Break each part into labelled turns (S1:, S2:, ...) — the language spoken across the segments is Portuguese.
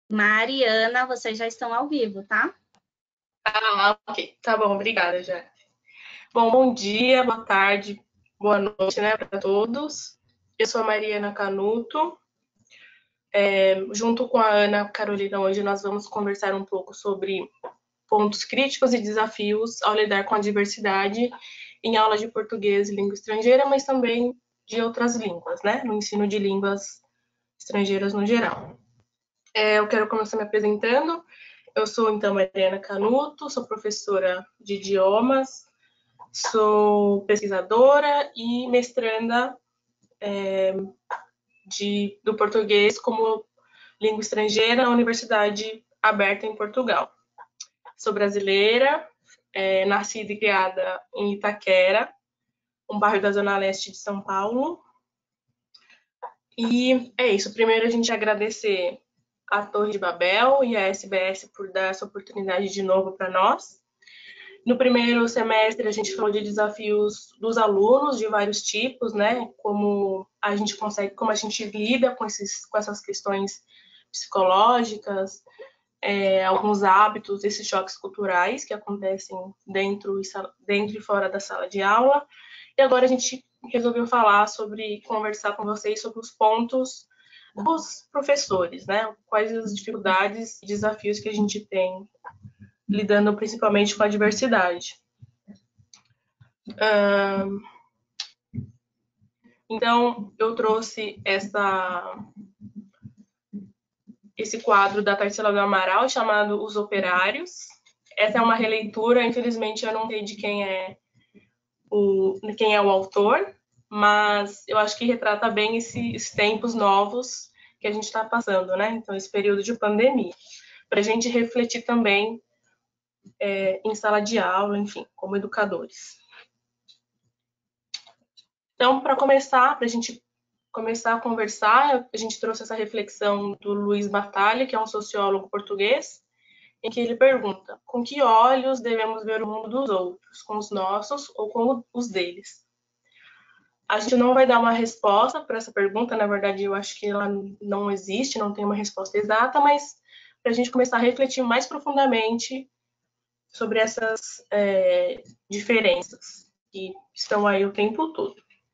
S1: Mariana, vocês já estão ao vivo, tá?
S2: Ah, ok. Tá bom, obrigada, já. Bom dia, boa tarde, boa noite, né, para todos. Eu sou a Mariana Canuto. Junto com a Ana Carolina, hoje nós vamos conversar um pouco sobre pontos críticos e desafios ao lidar com a diversidade em aula de português e língua estrangeira, mas também de outras línguas, né, no ensino de línguas estrangeiras no geral. Eu quero começar me apresentando. Eu sou, então, Mariana Canuto, sou professora de idiomas, sou pesquisadora e mestranda do português como língua estrangeira na Universidade Aberta em Portugal. Sou brasileira, nascida e criada em Itaquera, um bairro da Zona Leste de São Paulo. E é isso. Primeiro, a gente agradecer a Torre de Babel e a SBS por dar essa oportunidade de novo para nós. No primeiro semestre, a gente falou de desafios dos alunos de vários tipos, né? Como a gente consegue, como a gente lida com essas questões psicológicas, alguns hábitos, esses choques culturais que acontecem dentro e fora da sala de aula. E agora a gente resolveu conversar com vocês sobre os pontos dos professores, né? Quais as dificuldades e desafios que a gente tem lidando principalmente com a diversidade. Então, eu trouxe esse quadro da Tarsila do Amaral chamado Os Operários. Essa é uma releitura, infelizmente eu não sei de quem é o autor, mas eu acho que retrata bem esses tempos novos que a gente está passando, né? Então, esse período de pandemia, para a gente refletir também em sala de aula, enfim, como educadores. Então, para começar, para a gente começar a conversar, a gente trouxe essa reflexão do Luiz Bartali, que é um sociólogo português, em que ele pergunta: com que olhos devemos ver o mundo dos outros, com os nossos ou com os deles? A gente não vai dar uma resposta para essa pergunta, na verdade, eu acho que ela não existe, não tem uma resposta exata, mas para a gente começar a refletir mais profundamente sobre essas diferenças que estão aí o tempo todo.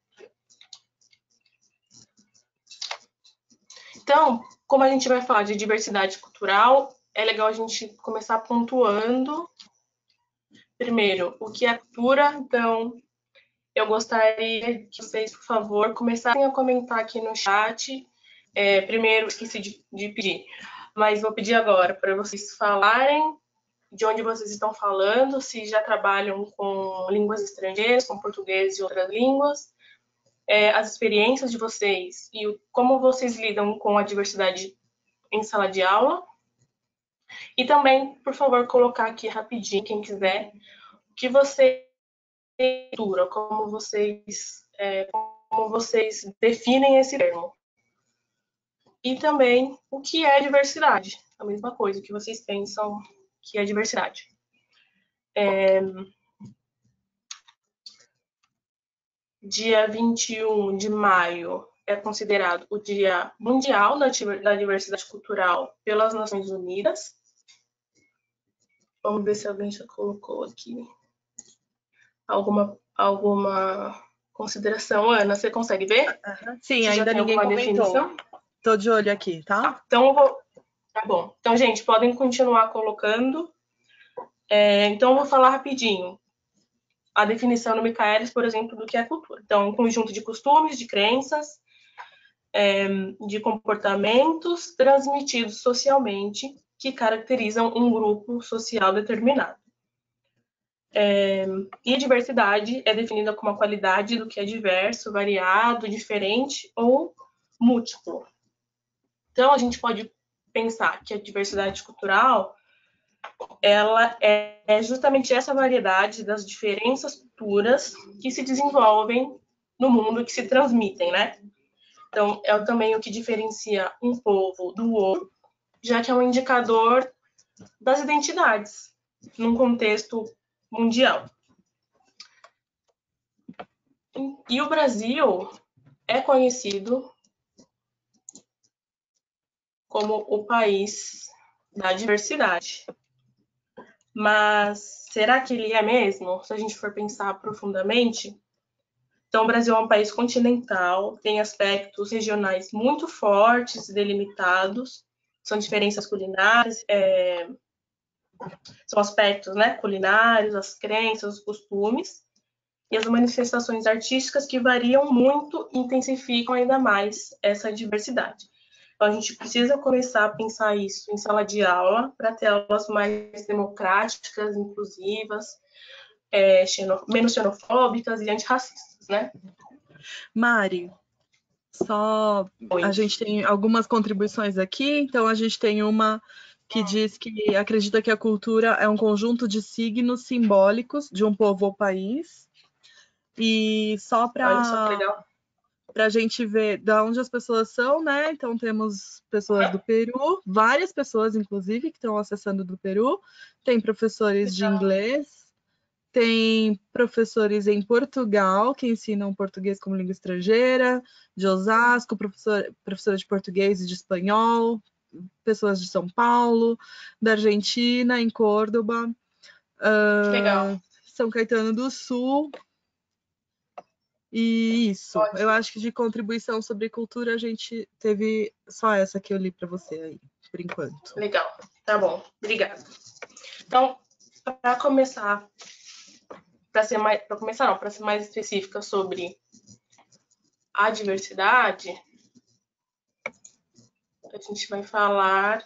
S2: Então, como a gente vai falar de diversidade cultural, é legal a gente começar pontuando. Primeiro, o que é cultura? Então, eu gostaria que vocês, por favor, começassem a comentar aqui no chat. Primeiro, esqueci de pedir, mas vou pedir agora para vocês falarem de onde vocês estão falando, se já trabalham com línguas estrangeiras, com português e outras línguas, as experiências de vocês e como vocês lidam com a diversidade em sala de aula. E também, por favor, colocar aqui rapidinho, quem quiser, o que você cultura, como vocês definem esse termo. E também o que é diversidade, a mesma coisa, o que vocês pensam que é diversidade. Dia 21 de maio é considerado o Dia Mundial da Diversidade Cultural pelas Nações Unidas. Vamos ver se alguém já colocou aqui alguma consideração. Ana, você consegue ver?
S3: Sim,
S2: Você já
S3: ainda
S2: tem
S3: ninguém
S2: alguma
S3: comentou.
S2: definição?
S3: Tô de olho aqui, tá?
S2: Então, tá bom. Então, gente, podem continuar colocando. Então, eu vou falar rapidinho. A definição do Michaelis, por exemplo, do que é cultura. Então, um conjunto de costumes, de crenças, de comportamentos transmitidos socialmente que caracterizam um grupo social determinado. E a diversidade é definida como a qualidade do que é diverso, variado, diferente ou múltiplo. Então, a gente pode pensar que a diversidade cultural ela é justamente essa variedade das diferenças culturas que se desenvolvem no mundo, que se transmitem, né? Então, é também o que diferencia um povo do outro, já que é um indicador das identidades num contexto mundial. E o Brasil é conhecido como o país da diversidade. Mas será que ele é mesmo? Se a gente for pensar profundamente, então o Brasil é um país continental, tem aspectos regionais muito fortes e delimitados, são diferenças culinárias, são aspectos, né, culinários, as crenças, os costumes, e as manifestações artísticas que variam muito e intensificam ainda mais essa diversidade. Então, a gente precisa começar a pensar isso em sala de aula, para ter aulas mais democráticas, inclusivas, menos xenofóbicas e antirracistas, né?
S3: Mari, a gente tem algumas contribuições aqui, então a gente tem uma que diz que acredita que a cultura é um conjunto de signos simbólicos de um povo ou país. E só para a gente ver de onde as pessoas são, né? Então temos pessoas do Peru, várias pessoas, inclusive, que estão acessando do Peru. Tem professores de inglês, tem professores em Portugal, que ensinam português como língua estrangeira, de Osasco, professora de português e de espanhol, pessoas de São Paulo, da Argentina, em Córdoba, São Caetano do Sul. E isso, eu acho que de contribuição sobre cultura a gente teve só essa que eu li para você aí, por enquanto.
S2: Legal, tá bom, obrigada. Então, para começar, para ser mais específica sobre a diversidade, a gente vai falar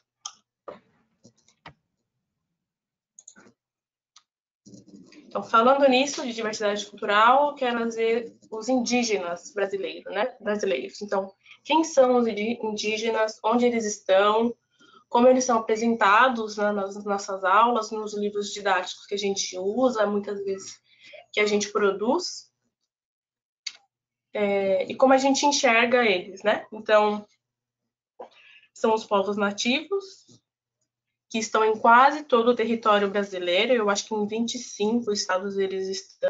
S2: Então, falando nisso, de diversidade cultural, quero trazer os indígenas brasileiros, né? Então, quem são os indígenas, onde eles estão, como eles são apresentados, né, nas nossas aulas, nos livros didáticos que a gente usa, muitas vezes que a gente produz, e como a gente enxerga eles, né? Então, são os povos nativos, que estão em quase todo o território brasileiro, eu acho que em 25 estados eles estão.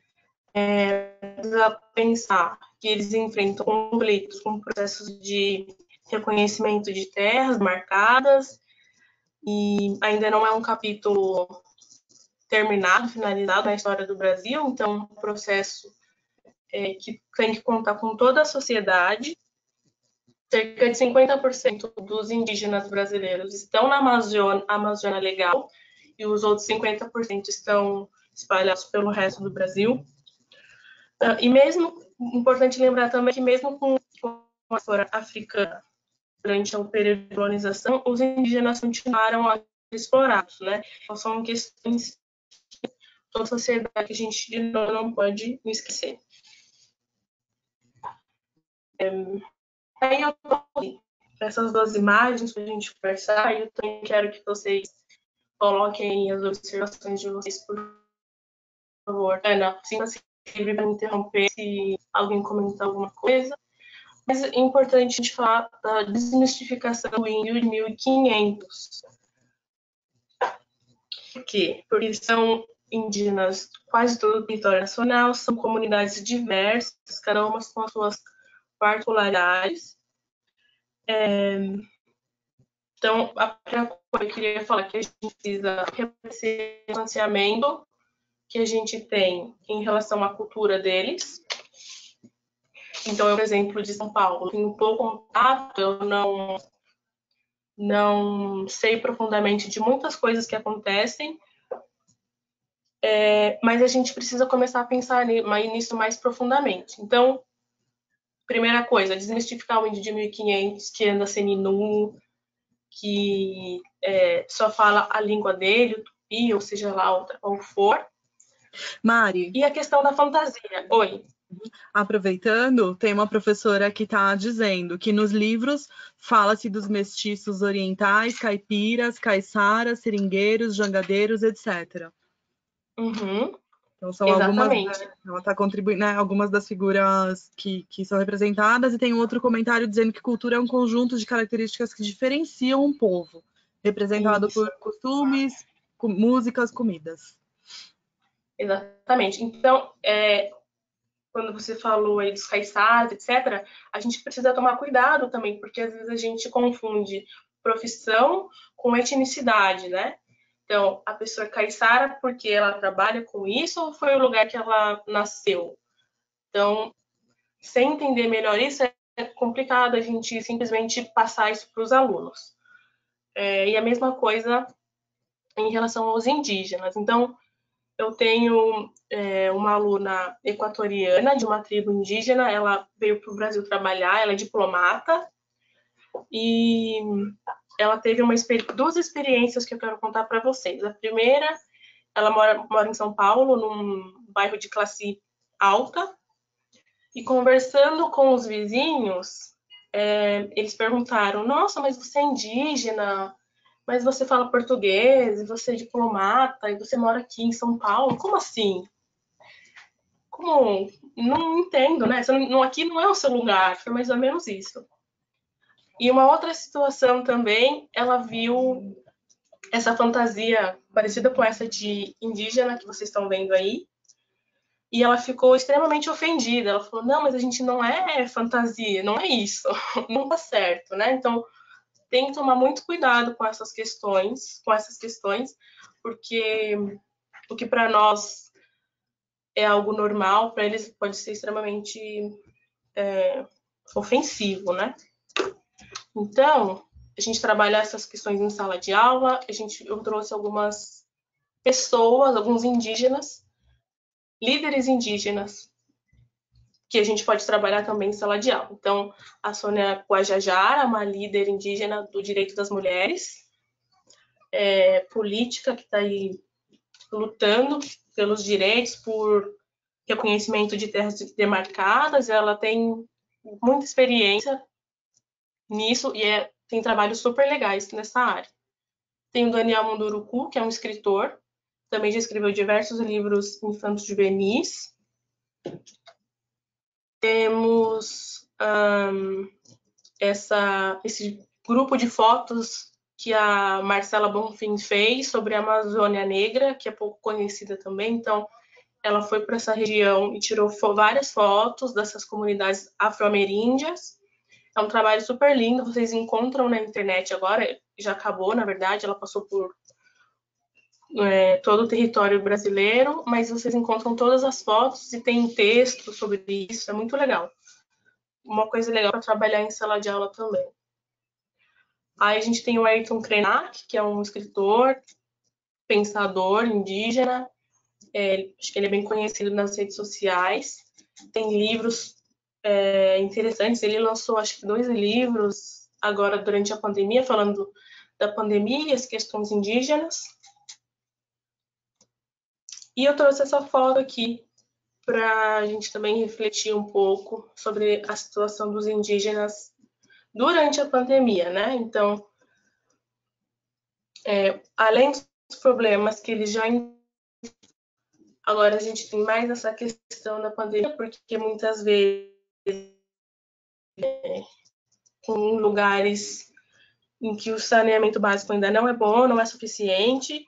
S2: A pensar que eles enfrentam conflitos com processos de reconhecimento de terras marcadas, e ainda não é um capítulo terminado, finalizado na história do Brasil, então é um processo que tem que contar com toda a sociedade. Cerca de 50% dos indígenas brasileiros estão na Amazônia Legal e os outros 50% estão espalhados pelo resto do Brasil. E mesmo, importante lembrar também que mesmo com a flora africana, durante o período de colonização, os indígenas continuaram a ser explorados, né? Então, são questões que toda a sociedade que a gente não pode esquecer. Aí eu tô essas duas imagens para a gente conversar, e eu também quero que vocês coloquem as observações de vocês, por favor. Ana, sinta-se livre para me interromper se alguém comentar alguma coisa. Mas é importante a gente falar da desmistificação do índio de 1500. Por quê? Porque são indígenas quase todo o território nacional, são comunidades diversas, cada uma com as suas particularidades. Então, a primeira coisa que eu queria falar é que a gente precisa reconhecer o distanciamento que a gente tem em relação à cultura deles. Então, por exemplo, de São Paulo, tenho pouco contato, eu não sei profundamente de muitas coisas que acontecem, mas a gente precisa começar a pensar nisso mais profundamente. Então, primeira coisa, desmistificar o índio de 1500 que anda seminu, que só fala a língua dele, o tupi, ou seja lá outra qual for.
S3: Mari.
S2: E a questão da fantasia. Oi.
S3: Aproveitando, tem uma professora que está dizendo que nos livros fala-se dos mestiços orientais, caipiras, caiçaras, seringueiros, jangadeiros, etc.
S2: Uhum.
S3: Então são
S2: Exatamente.
S3: algumas, ela está contribuindo, né, algumas das figuras que são representadas, e tem um outro comentário dizendo que cultura é um conjunto de características que diferenciam um povo, representado por costumes, músicas, comidas.
S2: Exatamente. Então, quando você falou aí dos caiçaras, etc., a gente precisa tomar cuidado também, porque às vezes a gente confunde profissão com etnicidade, né? Então, a pessoa é caiçara porque ela trabalha com isso ou foi o lugar que ela nasceu? Então, sem entender melhor isso, é complicado a gente simplesmente passar isso para os alunos. E a mesma coisa em relação aos indígenas. Então, eu tenho uma aluna equatoriana de uma tribo indígena, ela veio para o Brasil trabalhar, ela é diplomata, e ela teve duas experiências que eu quero contar para vocês. A primeira, ela mora em São Paulo, num bairro de classe alta, e conversando com os vizinhos, eles perguntaram: nossa, mas você é indígena? Mas você fala português, e você é diplomata, e você mora aqui em São Paulo? Como assim? Como? Não entendo, né? Aqui não é o seu lugar. Foi mais ou menos isso. E uma outra situação também, ela viu essa fantasia parecida com essa de indígena que vocês estão vendo aí, e ela ficou extremamente ofendida. Ela falou: não, mas a gente não é fantasia, não é isso, não tá certo, né? Então, tem que tomar muito cuidado com essas questões, porque o que para nós é algo normal, para eles pode ser extremamente ofensivo, né? Então, a gente trabalha essas questões em sala de aula, eu trouxe algumas pessoas, alguns indígenas, líderes indígenas, que a gente pode trabalhar também em sala de aula. Então, a Sônia Guajajara, uma líder indígena do direito das mulheres, política, que está aí lutando pelos direitos, por reconhecimento de terras demarcadas. Ela tem muita experiência nisso e tem trabalhos super legais nessa área. Tem o Daniel Munduruku, que é um escritor, também já escreveu diversos livros infantos juvenis. Temos esse grupo de fotos que a Marcela Bonfim fez sobre a Amazônia Negra, que é pouco conhecida também. Então, ela foi para essa região e tirou várias fotos dessas comunidades afro-ameríndias. É um trabalho super lindo, vocês encontram na internet agora, já acabou, na verdade, ela passou por todo o território brasileiro, mas vocês encontram todas as fotos e tem texto sobre isso, é muito legal. Uma coisa legal para trabalhar em sala de aula também. Aí a gente tem o Ayrton Krenak, que é um escritor, pensador indígena, acho que ele é bem conhecido nas redes sociais, tem livros interessantes, ele lançou acho que 2 livros agora durante a pandemia, falando da pandemia e as questões indígenas. E eu trouxe essa foto aqui para a gente também refletir um pouco sobre a situação dos indígenas durante a pandemia, né? Então, além dos problemas que eles já... Agora a gente tem mais essa questão da pandemia, porque muitas vezes em lugares em que o saneamento básico ainda não é bom, não é suficiente,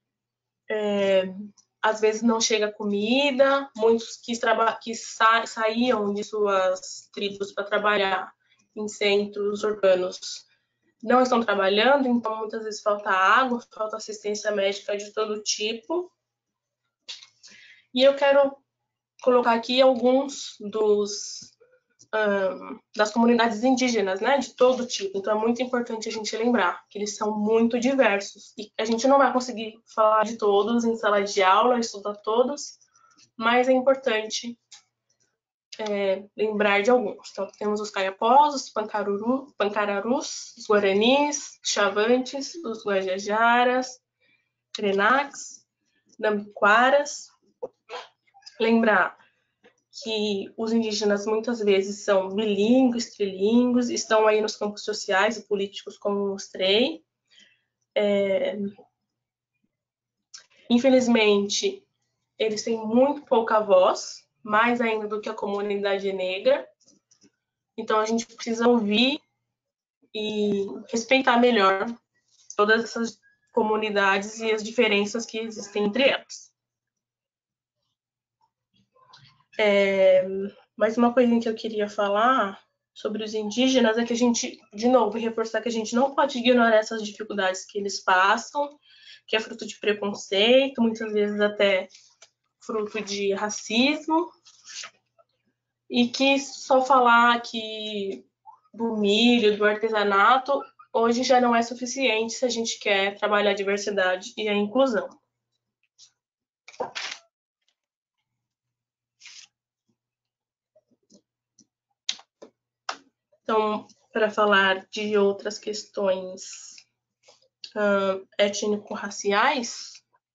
S2: às vezes não chega comida, muitos que saíam de suas tribos para trabalhar em centros urbanos não estão trabalhando, então muitas vezes falta água, falta assistência médica de todo tipo. E eu quero colocar aqui alguns das comunidades indígenas, né, de todo tipo. Então é muito importante a gente lembrar que eles são muito diversos e a gente não vai conseguir falar de todos em sala de aula, estudar todos, mas é importante lembrar de alguns. Então temos os caiapós, os pancararus, os guaranis, os chavantes, os guajajaras, krenaks, nambiquaras. Lembrar que os indígenas muitas vezes são bilíngues, trilíngues, estão aí nos campos sociais e políticos, como mostrei. Infelizmente, eles têm muito pouca voz, mais ainda do que a comunidade negra. Então, a gente precisa ouvir e respeitar melhor todas essas comunidades e as diferenças que existem entre elas. Mais uma coisinha que eu queria falar sobre os indígenas é que a gente, de novo, reforçar que a gente não pode ignorar essas dificuldades que eles passam, que é fruto de preconceito, muitas vezes até fruto de racismo, e que só falar que do milho, do artesanato, hoje já não é suficiente se a gente quer trabalhar a diversidade e a inclusão. Então, para falar de outras questões étnico-raciais,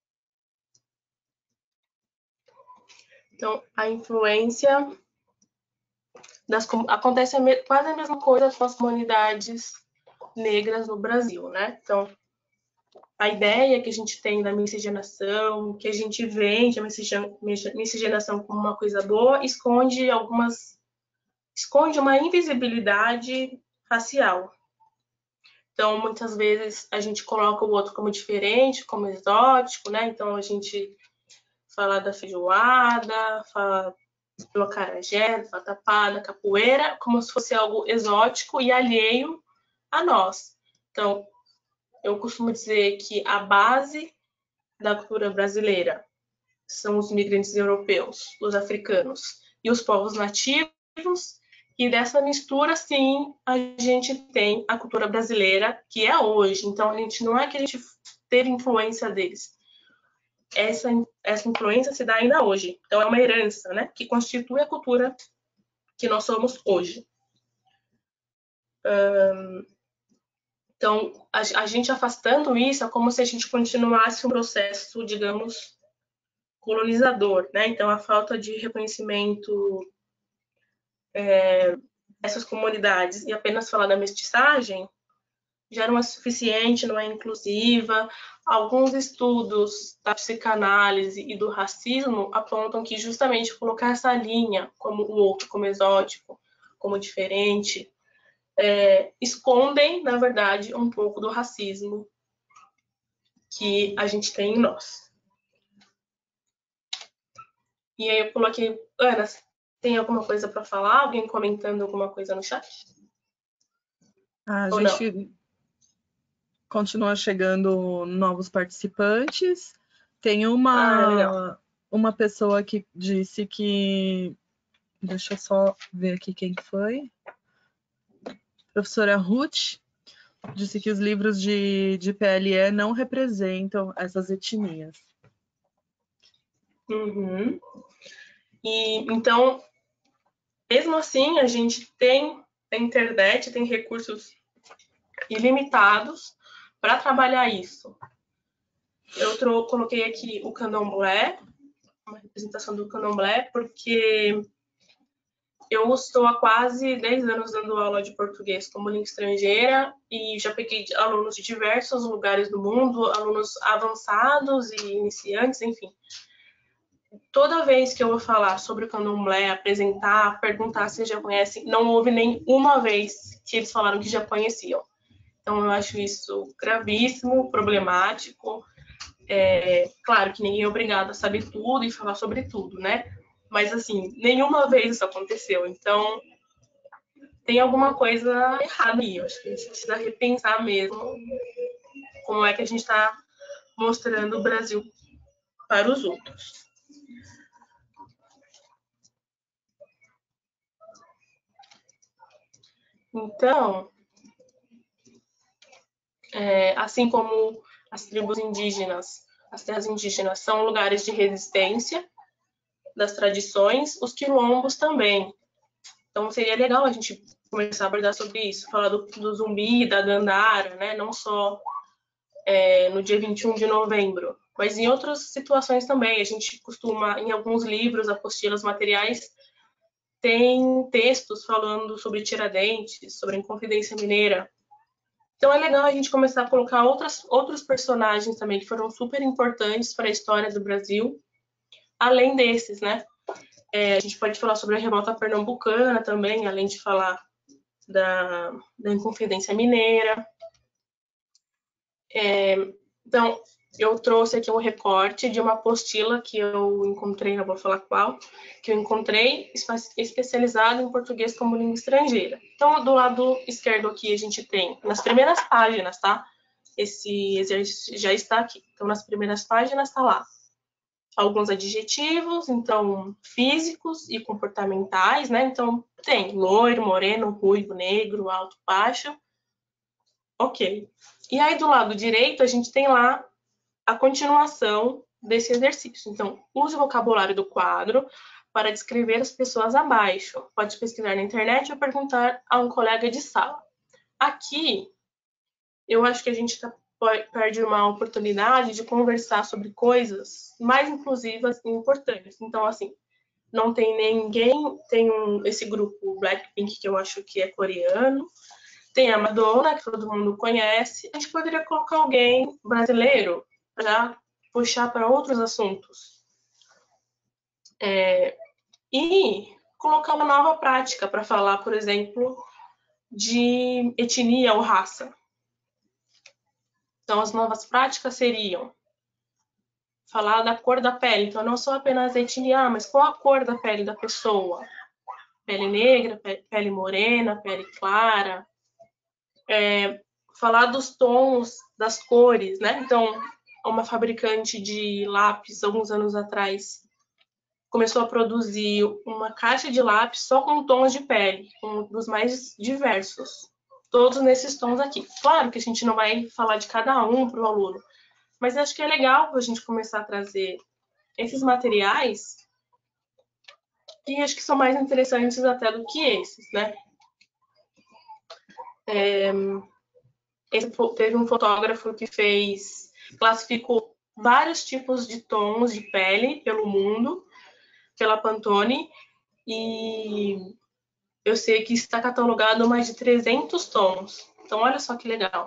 S2: então, a influência acontece quase a mesma coisa com as comunidades negras no Brasil, né? Então, a ideia que a gente tem da miscigenação, que a gente vende a miscigenação como uma coisa boa, esconde uma invisibilidade racial. Então, muitas vezes, a gente coloca o outro como diferente, como exótico, né? Então, a gente fala da feijoada, fala do acarajé, da tapada, capoeira, como se fosse algo exótico e alheio a nós. Então, eu costumo dizer que a base da cultura brasileira são os imigrantes europeus, os africanos e os povos nativos, e dessa mistura, sim, a gente tem a cultura brasileira, que é hoje. Então, a gente não é que a gente teve influência deles. Essa influência se dá ainda hoje. Então, é uma herança, né, que constitui a cultura que nós somos hoje. Então, a gente afastando isso é como se a gente continuasse um processo, digamos, colonizador, né? Então, a falta de reconhecimento dessas comunidades e apenas falar da mestiçagem já não é suficiente, não é inclusiva. Alguns estudos da psicanálise e do racismo apontam que justamente colocar essa linha como o outro, como exótico, como diferente, escondem, na verdade, um pouco do racismo que a gente tem em nós. E aí eu coloquei, Ana, tem alguma coisa para falar? Alguém comentando alguma coisa no chat?
S3: A
S2: Ou
S3: gente
S2: não?
S3: continua chegando novos participantes. Tem
S2: Legal.
S3: uma pessoa que disse que... Deixa eu só ver aqui quem foi. Professora Ruth disse que os livros de PLE não representam essas etnias.
S2: Uhum. E então, mesmo assim, a gente tem a internet, tem recursos ilimitados para trabalhar isso. Eu coloquei aqui o candomblé, uma representação do candomblé, porque eu estou há quase 10 anos dando aula de português como língua estrangeira e já peguei alunos de diversos lugares do mundo, alunos avançados e iniciantes, enfim. Toda vez que eu vou falar sobre o candomblé, apresentar, perguntar se já conhecem, não houve nem uma vez que eles falaram que já conheciam. Então, eu acho isso gravíssimo, problemático. Claro que ninguém é obrigado a saber tudo e falar sobre tudo, né? Mas, assim, nenhuma vez isso aconteceu. Então, tem alguma coisa errada aí. Eu acho que a gente precisa repensar mesmo como é que a gente está mostrando o Brasil para os outros. Então, assim como as tribos indígenas, as terras indígenas são lugares de resistência das tradições, os quilombos também. Então, seria legal a gente começar a abordar sobre isso, falar do zumbi, da gandara, né? Não só no dia 21 de novembro, mas em outras situações também. A gente costuma, em alguns livros, apostilas, materiais, tem textos falando sobre Tiradentes, sobre a Inconfidência Mineira. Então é legal a gente começar a colocar outros personagens também que foram super importantes para a história do Brasil, além desses, né? A gente pode falar sobre a revolta pernambucana também, além de falar da Inconfidência Mineira. Então, eu trouxe aqui um recorte de uma apostila que eu encontrei, não vou falar qual, que eu encontrei especializado em português como língua estrangeira. Então, do lado esquerdo aqui a gente tem, nas primeiras páginas, tá? Esse exercício já está aqui. Então, nas primeiras páginas está lá alguns adjetivos, então, físicos e comportamentais, né? Então, tem loiro, moreno, ruivo, negro, alto, baixo. Ok. E aí, do lado direito, a gente tem lá a continuação desse exercício. Então, use o vocabulário do quadro para descrever as pessoas abaixo. Pode pesquisar na internet ou perguntar a um colega de sala. Aqui, eu acho que a gente perde uma oportunidade de conversar sobre coisas mais inclusivas e importantes. Então, assim, não tem ninguém, tem esse grupo Blackpink, que eu acho que é coreano, tem a Madonna, que todo mundo conhece. A gente poderia colocar alguém brasileiro para puxar para outros assuntos. E colocar uma nova prática para falar, por exemplo, de etnia ou raça. Então, as novas práticas seriam falar da cor da pele. Então, não só apenas etnia, mas qual a cor da pele da pessoa. Pele negra, pele morena, pele clara. Falar dos tons, das cores, né? Então, uma fabricante de lápis, alguns anos atrás, começou a produzir uma caixa de lápis só com tons de pele, um dos mais diversos. Todos nesses tons aqui. Claro que a gente não vai falar de cada um para o aluno, mas acho que é legal a gente começar a trazer esses materiais que acho que são mais interessantes até do que esses, né? Teve um fotógrafo que classificou vários tipos de tons de pele pelo mundo, pela Pantone, e eu sei que está catalogado mais de 300 tons. Então, olha só que legal.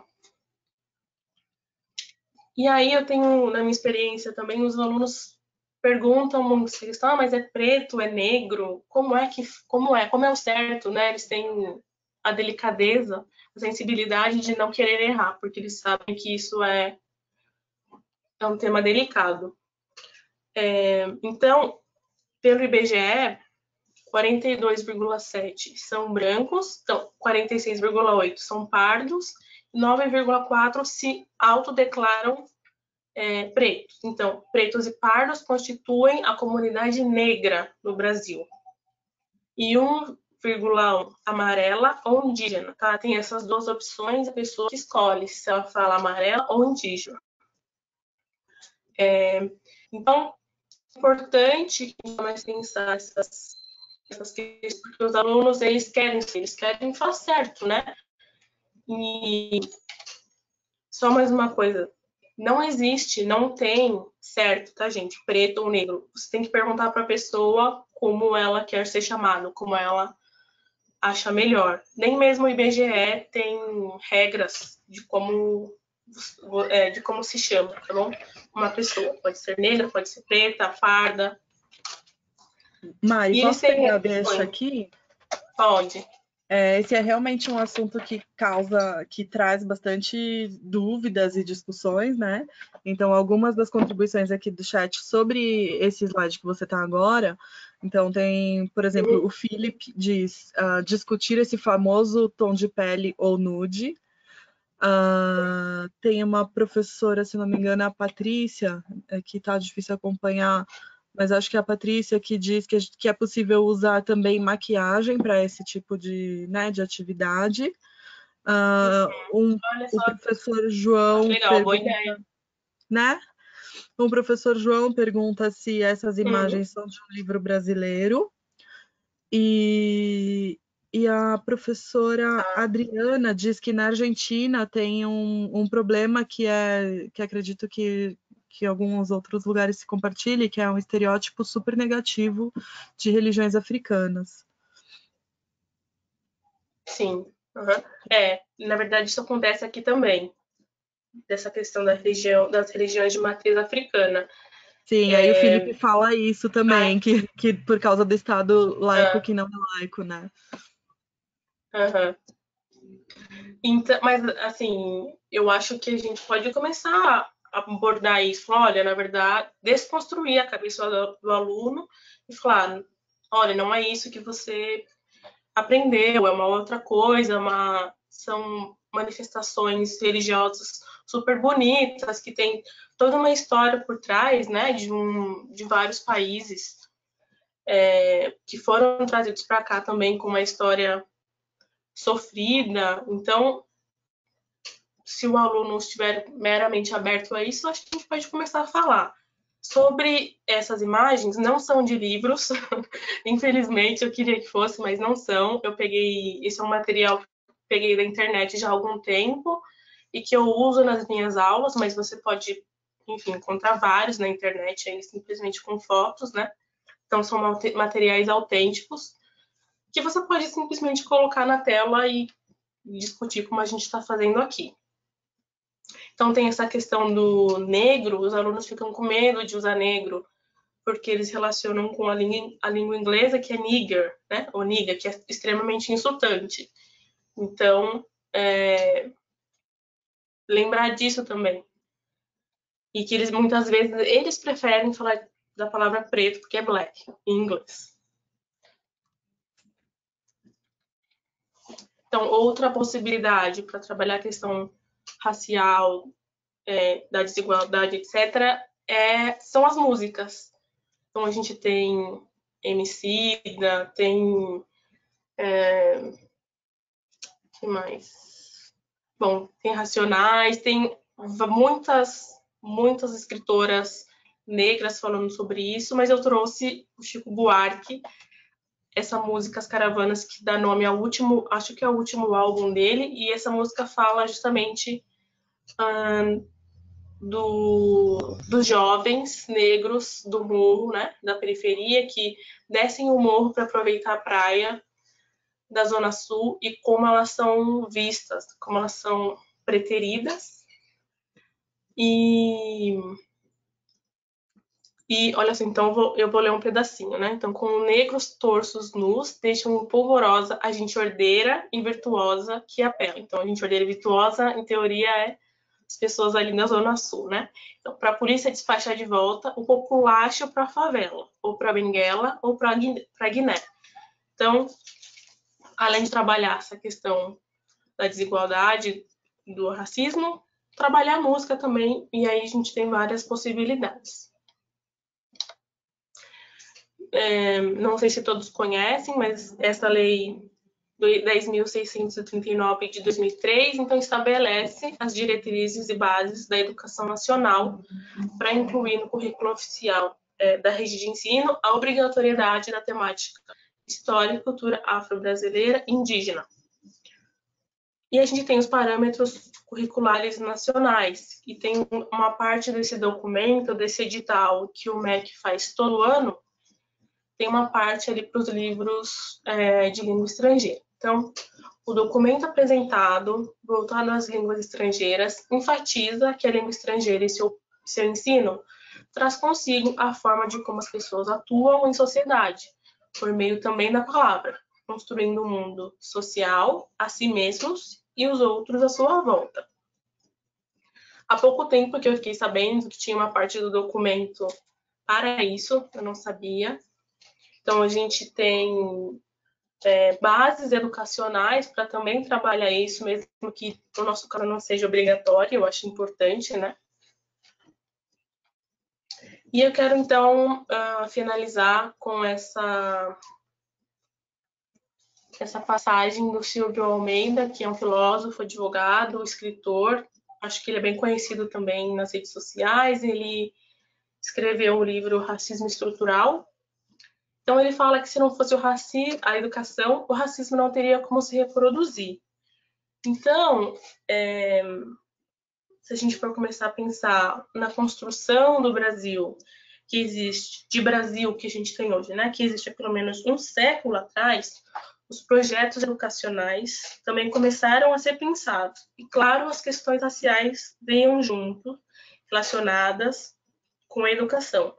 S2: E aí eu tenho, na minha experiência também, os alunos perguntam muito, mas é preto, é negro? Como é o certo, né? Eles têm a delicadeza, a sensibilidade de não querer errar, porque eles sabem que isso é um tema delicado. Então, pelo IBGE, 42,7 são brancos, então 46,8 são pardos, 9,4 se autodeclaram pretos. Então, pretos e pardos constituem a comunidade negra no Brasil. E 1,1 amarela ou indígena, tá? Tem essas duas opções, a pessoa que escolhe se ela fala amarela ou indígena. Então, é importante nós pensar essas questões, porque os alunos, eles querem falar certo, né? E só mais uma coisa, não tem certo, tá, gente? Preto ou negro. Você tem que perguntar para a pessoa como ela quer ser chamada, como ela acha melhor. Nem mesmo o IBGE tem regras de como se chama, tá bom? Uma pessoa pode ser negra, pode ser preta, parda.
S3: Mari, posso pegar a deixa aqui?
S2: Pode.
S3: Esse é realmente um assunto que traz bastante dúvidas e discussões, né? Então, algumas das contribuições aqui do chat sobre esse slide que você está agora. Então, tem, por exemplo, o Philip diz discutir esse famoso tom de pele ou nude. Tem uma professora, se não me engano, a Patrícia, que está difícil acompanhar, mas acho que é a Patrícia que diz que é possível usar também maquiagem para esse tipo de atividade. O professor João
S2: legal, boa ideia.
S3: Né? O professor João pergunta se essas imagens são de um livro brasileiro. E a professora Adriana diz que na Argentina tem um problema que acredito que alguns outros lugares se compartilhem, que é um estereótipo super negativo de religiões africanas.
S2: Sim. Na verdade, isso acontece aqui também, dessa questão das religiões de matriz africana.
S3: Sim, aí o Felipe fala isso também, que por causa do Estado laico que não é laico, né?
S2: Então, mas, assim, eu acho que a gente pode começar abordar isso, olha, na verdade, desconstruir a cabeça do aluno e falar, olha, não é isso que você aprendeu, é uma outra coisa, são manifestações religiosas super bonitas, que tem toda uma história por trás, né, de vários países que foram trazidos para cá também com uma história sofrida. Então, se o aluno estiver meramente aberto a isso, acho que a gente pode começar a falar. Sobre essas imagens, não são de livros, infelizmente, eu queria que fosse, mas não são. Esse é um material que eu peguei da internet já há algum tempo e que eu uso nas minhas aulas, mas você pode, enfim, encontrar vários na internet aí, simplesmente com fotos, né? Então, são materiais autênticos que você pode simplesmente colocar na tela e discutir como a gente está fazendo aqui. Então, tem essa questão do negro, os alunos ficam com medo de usar negro, porque eles relacionam com a língua inglesa, que é nigger, né? Ou nigga, que é extremamente insultante. Então, lembrar disso também. E que eles, muitas vezes, eles preferem falar da palavra preto, porque é black, em inglês. Então, outra possibilidade para trabalhar a questão racial, da desigualdade, etc., são as músicas. Então, a gente tem Emicida, tem... que mais? Bom, tem Racionais, tem muitas escritoras negras falando sobre isso, mas eu trouxe o Chico Buarque, essa música As Caravanas, que dá nome ao último, acho que é o último álbum dele, e essa música fala justamente dos jovens negros do morro, né, da periferia, que descem o morro para aproveitar a praia da Zona Sul e como elas são vistas, como elas são preteridas. E olha assim, então eu vou ler um pedacinho, né? Então, com negros torsos nus, deixam polvorosa a gente ordeira e virtuosa que apela. Então, a gente ordeira e virtuosa, em teoria, é as pessoas ali na Zona Sul, né? Então, para a polícia despachar de volta o populacho para a favela, ou para Benguela, ou para Guiné. Então, além de trabalhar essa questão da desigualdade, do racismo, trabalhar a música também, e aí a gente tem várias possibilidades. Não sei se todos conhecem, mas essa lei 10.639 de 2003, então estabelece as diretrizes e bases da educação nacional para incluir no currículo oficial da rede de ensino a obrigatoriedade da temática história e cultura afro-brasileira e indígena. E a gente tem os parâmetros curriculares nacionais, e tem uma parte desse documento, desse edital que o MEC faz todo ano, tem uma parte ali para os livros de língua estrangeira. Então, o documento apresentado, voltado às línguas estrangeiras, enfatiza que a língua estrangeira e seu ensino traz consigo a forma de como as pessoas atuam em sociedade, por meio também da palavra, construindo um mundo social, a si mesmos e os outros à sua volta. Há pouco tempo que eu fiquei sabendo que tinha uma parte do documento para isso, eu não sabia. Então, a gente tem bases educacionais para também trabalhar isso, mesmo que no nosso caso não seja obrigatório, eu acho importante, né? E eu quero, então, finalizar com essa passagem do Silvio Almeida, que é um filósofo, advogado, escritor. Acho que ele é bem conhecido também nas redes sociais. Ele escreveu o livro Racismo Estrutural. Então, ele fala que se não fosse a educação, o racismo não teria como se reproduzir. Então, se a gente for começar a pensar na construção do Brasil, que existe, de Brasil que a gente tem hoje, né, que existe há pelo menos um século atrás, os projetos educacionais também começaram a ser pensados. E, claro, as questões raciais venham junto, relacionadas com a educação.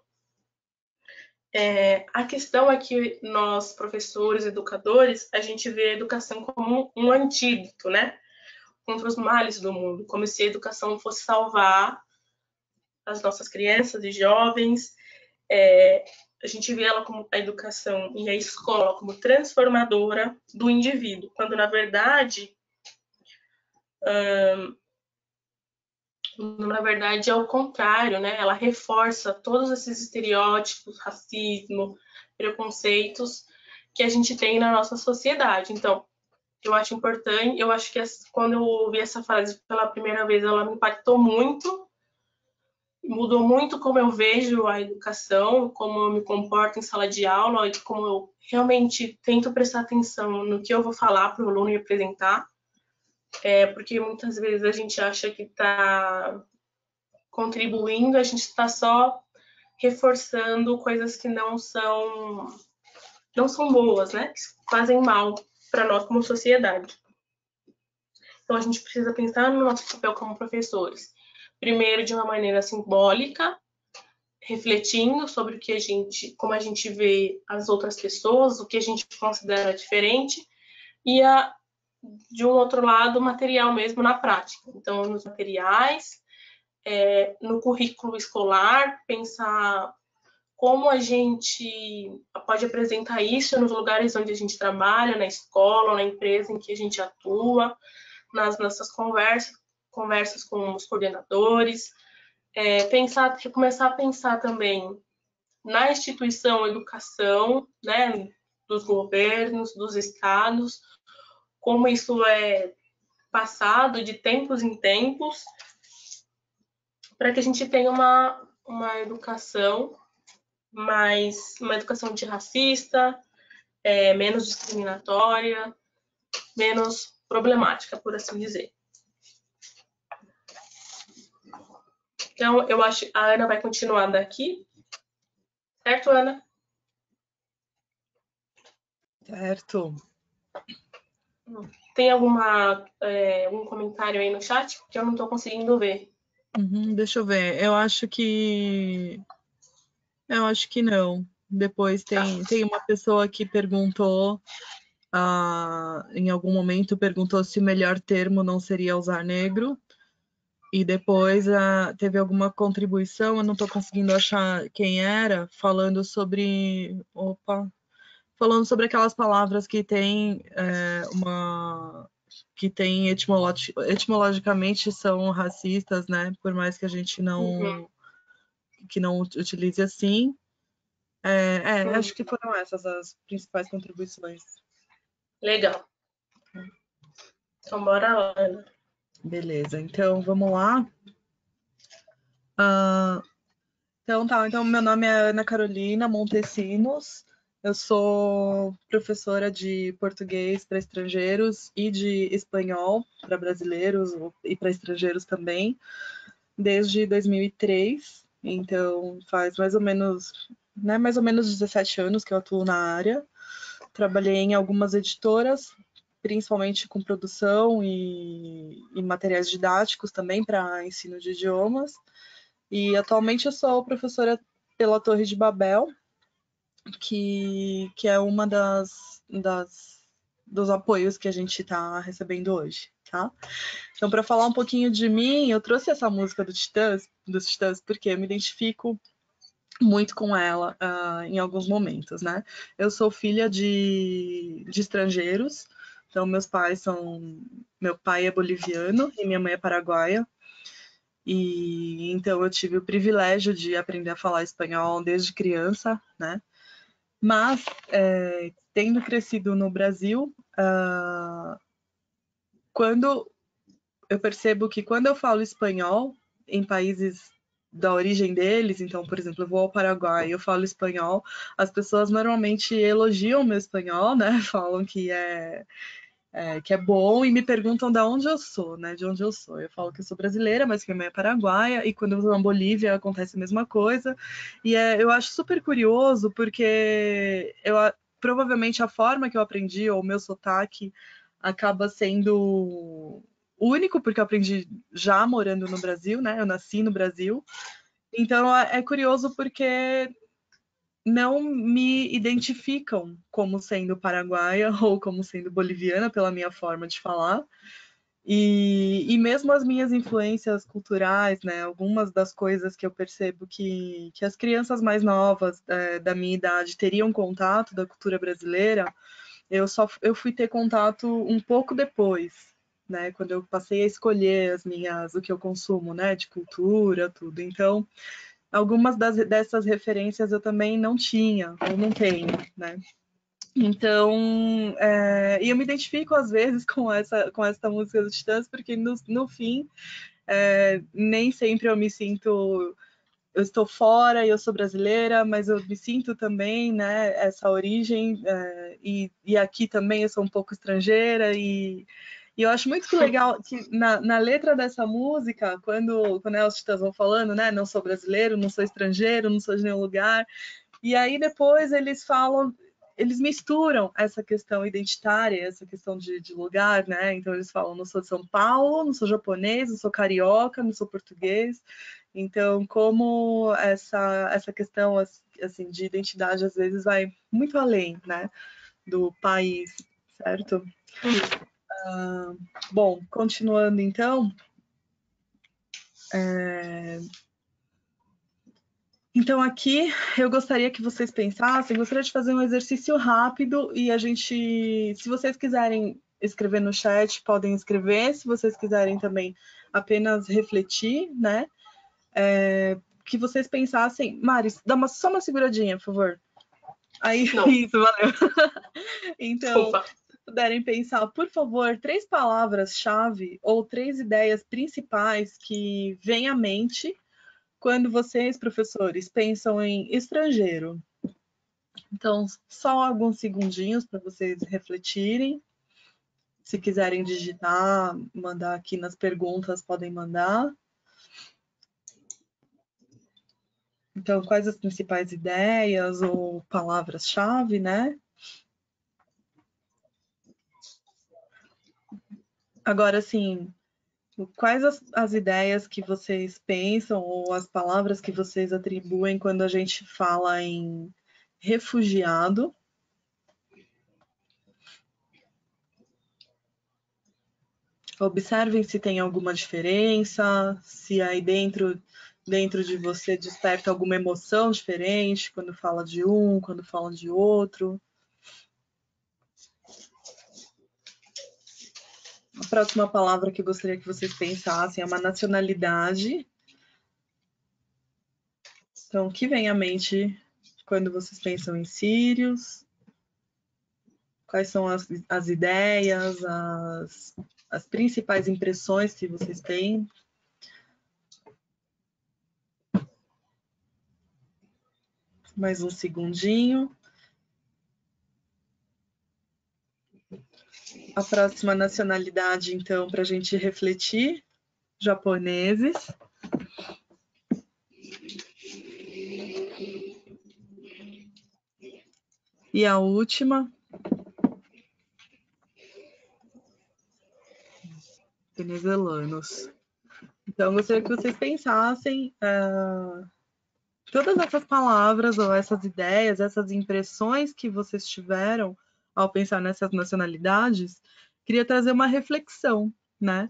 S2: A questão é que nós, professores, educadores, a gente vê a educação como um antídoto, né, contra os males do mundo, como se a educação fosse salvar as nossas crianças e jovens. A gente vê ela como a educação e a escola como transformadora do indivíduo, quando na verdade é o contrário, né? Ela reforça todos esses estereótipos, racismo, preconceitos que a gente tem na nossa sociedade. Então, eu acho importante, eu acho que quando eu ouvi essa frase pela primeira vez, ela me impactou muito, mudou muito como eu vejo a educação, como eu me comporto em sala de aula e como eu realmente tento prestar atenção no que eu vou falar para o aluno e apresentar. Porque muitas vezes a gente acha que está contribuindo, a gente está só reforçando coisas que não são boas, né? Que fazem mal para nós como sociedade. Então a gente precisa pensar no nosso papel como professores. Primeiro, de uma maneira simbólica, refletindo sobre o que como a gente vê as outras pessoas, o que a gente considera diferente, e de um outro lado, material mesmo na prática. Então, nos materiais, no currículo escolar, pensar como a gente pode apresentar isso nos lugares onde a gente trabalha, na escola, na empresa em que a gente atua, nas nossas conversas com os coordenadores, começar a pensar também na instituição educação, né, dos governos, dos estados, como isso é passado de tempos em tempos, para que a gente tenha uma educação uma educação antirracista, menos discriminatória, menos problemática, por assim dizer. Então, eu acho que a Ana vai continuar daqui. Certo, Ana?
S3: Certo.
S2: Tem algum comentário aí no chat? Que eu não estou conseguindo ver.
S3: Deixa eu ver. Eu acho que não. Depois tem uma pessoa que perguntou, em algum momento perguntou se o melhor termo não seria usar negro. E depois teve alguma contribuição, eu não estou conseguindo achar quem era, falando sobre aquelas palavras que tem etimologicamente são racistas, né? Por mais que a gente que não utilize assim. Acho que foram essas as principais contribuições.
S2: Legal. Então, bora lá, Ana.
S3: Beleza, então vamos lá. Então meu nome é Ana Carolina Montesinos, eu sou professora de português para estrangeiros e de espanhol para brasileiros e para estrangeiros também, desde 2003, então faz mais ou menos 17 anos que eu atuo na área. Trabalhei em algumas editoras, principalmente com produção e materiais didáticos também para ensino de idiomas. E atualmente eu sou professora pela Torre de Babel, que é uma dos apoios que a gente está recebendo hoje, tá? Então, para falar um pouquinho de mim, eu trouxe essa música dos Titãs, porque eu me identifico muito com ela em alguns momentos, né? Eu sou filha de estrangeiros, então meu pai é boliviano e minha mãe é paraguaia. E então eu tive o privilégio de aprender a falar espanhol desde criança, né? Mas tendo crescido no Brasil, quando eu percebo que quando eu falo espanhol em países da origem deles, então, por exemplo, eu vou ao Paraguai e eu falo espanhol, as pessoas normalmente elogiam meu espanhol, né? Falam que é bom e me perguntam de onde eu sou, né? De onde eu sou. Eu falo que eu sou brasileira, mas que minha mãe é paraguaia, e quando eu vou na Bolívia acontece a mesma coisa. E eu acho super curioso, porque provavelmente a forma que eu aprendi, ou o meu sotaque, acaba sendo único, porque eu aprendi já morando no Brasil, né? Eu nasci no Brasil. Então é curioso porque não me identificam como sendo paraguaia ou como sendo boliviana pela minha forma de falar. E mesmo as minhas influências culturais, né, algumas das coisas que eu percebo que as crianças mais novas da minha idade teriam contato da cultura brasileira, eu fui ter contato um pouco depois, né, quando eu passei a escolher o que eu consumo, né, de cultura, tudo. Então, algumas dessas referências eu também não tinha, ou não tenho, né. Então, e eu me identifico às vezes com essa música dos Titãs, porque no fim, nem sempre eu me sinto, eu estou fora e eu sou brasileira, mas eu me sinto também, né, essa origem, e aqui também eu sou um pouco estrangeira, e eu acho muito legal que na letra dessa música, quando os Titãs vão falando, né, não sou brasileiro, não sou estrangeiro, não sou de nenhum lugar, e aí depois eles misturam essa questão identitária, essa questão de lugar, né? Então eles falam, não sou de São Paulo, não sou japonês, não sou carioca, não sou português. Então, como essa questão assim, de identidade às vezes vai muito além, né, do país, certo? Bom, continuando então, então aqui eu gostaria que vocês pensassem, gostaria de fazer um exercício rápido e a gente, se vocês quiserem escrever no chat, podem escrever, se vocês quiserem também apenas refletir, né? Que vocês pensassem, Mari, dá só uma seguradinha, por favor. Aí,
S2: Não.
S3: Isso, valeu. Então,
S2: Desculpa.
S3: se puderem pensar, por favor, 3 palavras-chave ou 3 ideias principais que vêm à mente quando vocês, professores, pensam em estrangeiro. Então, só alguns segundinhos para vocês refletirem. Se quiserem digitar, mandar aqui nas perguntas, podem mandar. Então, quais as principais ideias ou palavras-chave, né? Agora, assim, quais as ideias que vocês pensam ou as palavras que vocês atribuem quando a gente fala em refugiado? Observem se tem alguma diferença, se aí dentro de você desperta alguma emoção diferente quando fala de um, quando fala de outro. A próxima palavra que eu gostaria que vocês pensassem é uma nacionalidade. Então, o que vem à mente quando vocês pensam em sírios? Quais são as ideias, as principais impressões que vocês têm? Mais um segundinho. A próxima nacionalidade, então, para a gente refletir, japoneses. E a última, venezuelanos. Então, eu gostaria que vocês pensassem todas essas palavras ou essas ideias, essas impressões que vocês tiveram ao pensar nessas nacionalidades, queria trazer uma reflexão, né?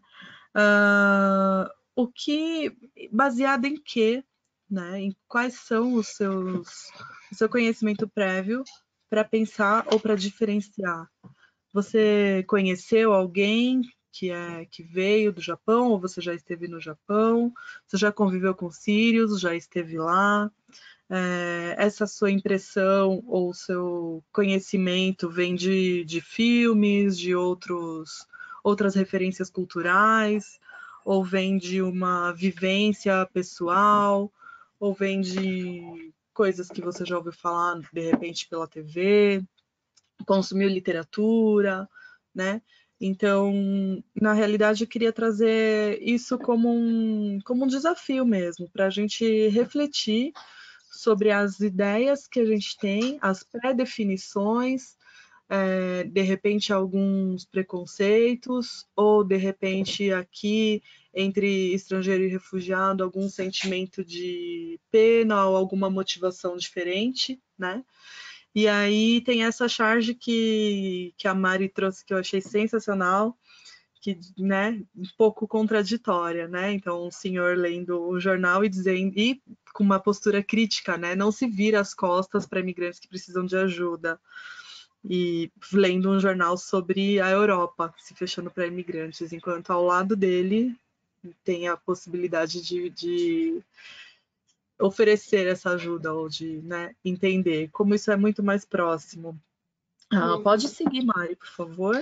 S3: O que, baseado em quê, né? Em quais são o seu conhecimento prévio para pensar ou para diferenciar? Você conheceu alguém que veio do Japão, ou você já esteve no Japão? Você já conviveu com sírios, já esteve lá? Essa sua impressão ou seu conhecimento vem de filmes, de outras referências culturais, ou vem de uma vivência pessoal, ou vem de coisas que você já ouviu falar, de repente, pela TV, consumiu literatura, né? Então, na realidade, eu queria trazer isso como um desafio mesmo, para a gente refletir sobre as ideias que a gente tem, as pré-definições, de repente alguns preconceitos, ou de repente aqui entre estrangeiro e refugiado algum sentimento de pena ou alguma motivação diferente, né? E aí tem essa charge que a Mari trouxe que eu achei sensacional, que, né, um pouco contraditória, né? Então, um senhor lendo o jornal e dizendo, e com uma postura crítica, né? Não se vira as costas para imigrantes que precisam de ajuda. E lendo um jornal sobre a Europa, se fechando para imigrantes, enquanto ao lado dele tem a possibilidade de oferecer essa ajuda ou de, né, entender como isso é muito mais próximo. Pode seguir, Mari, por favor.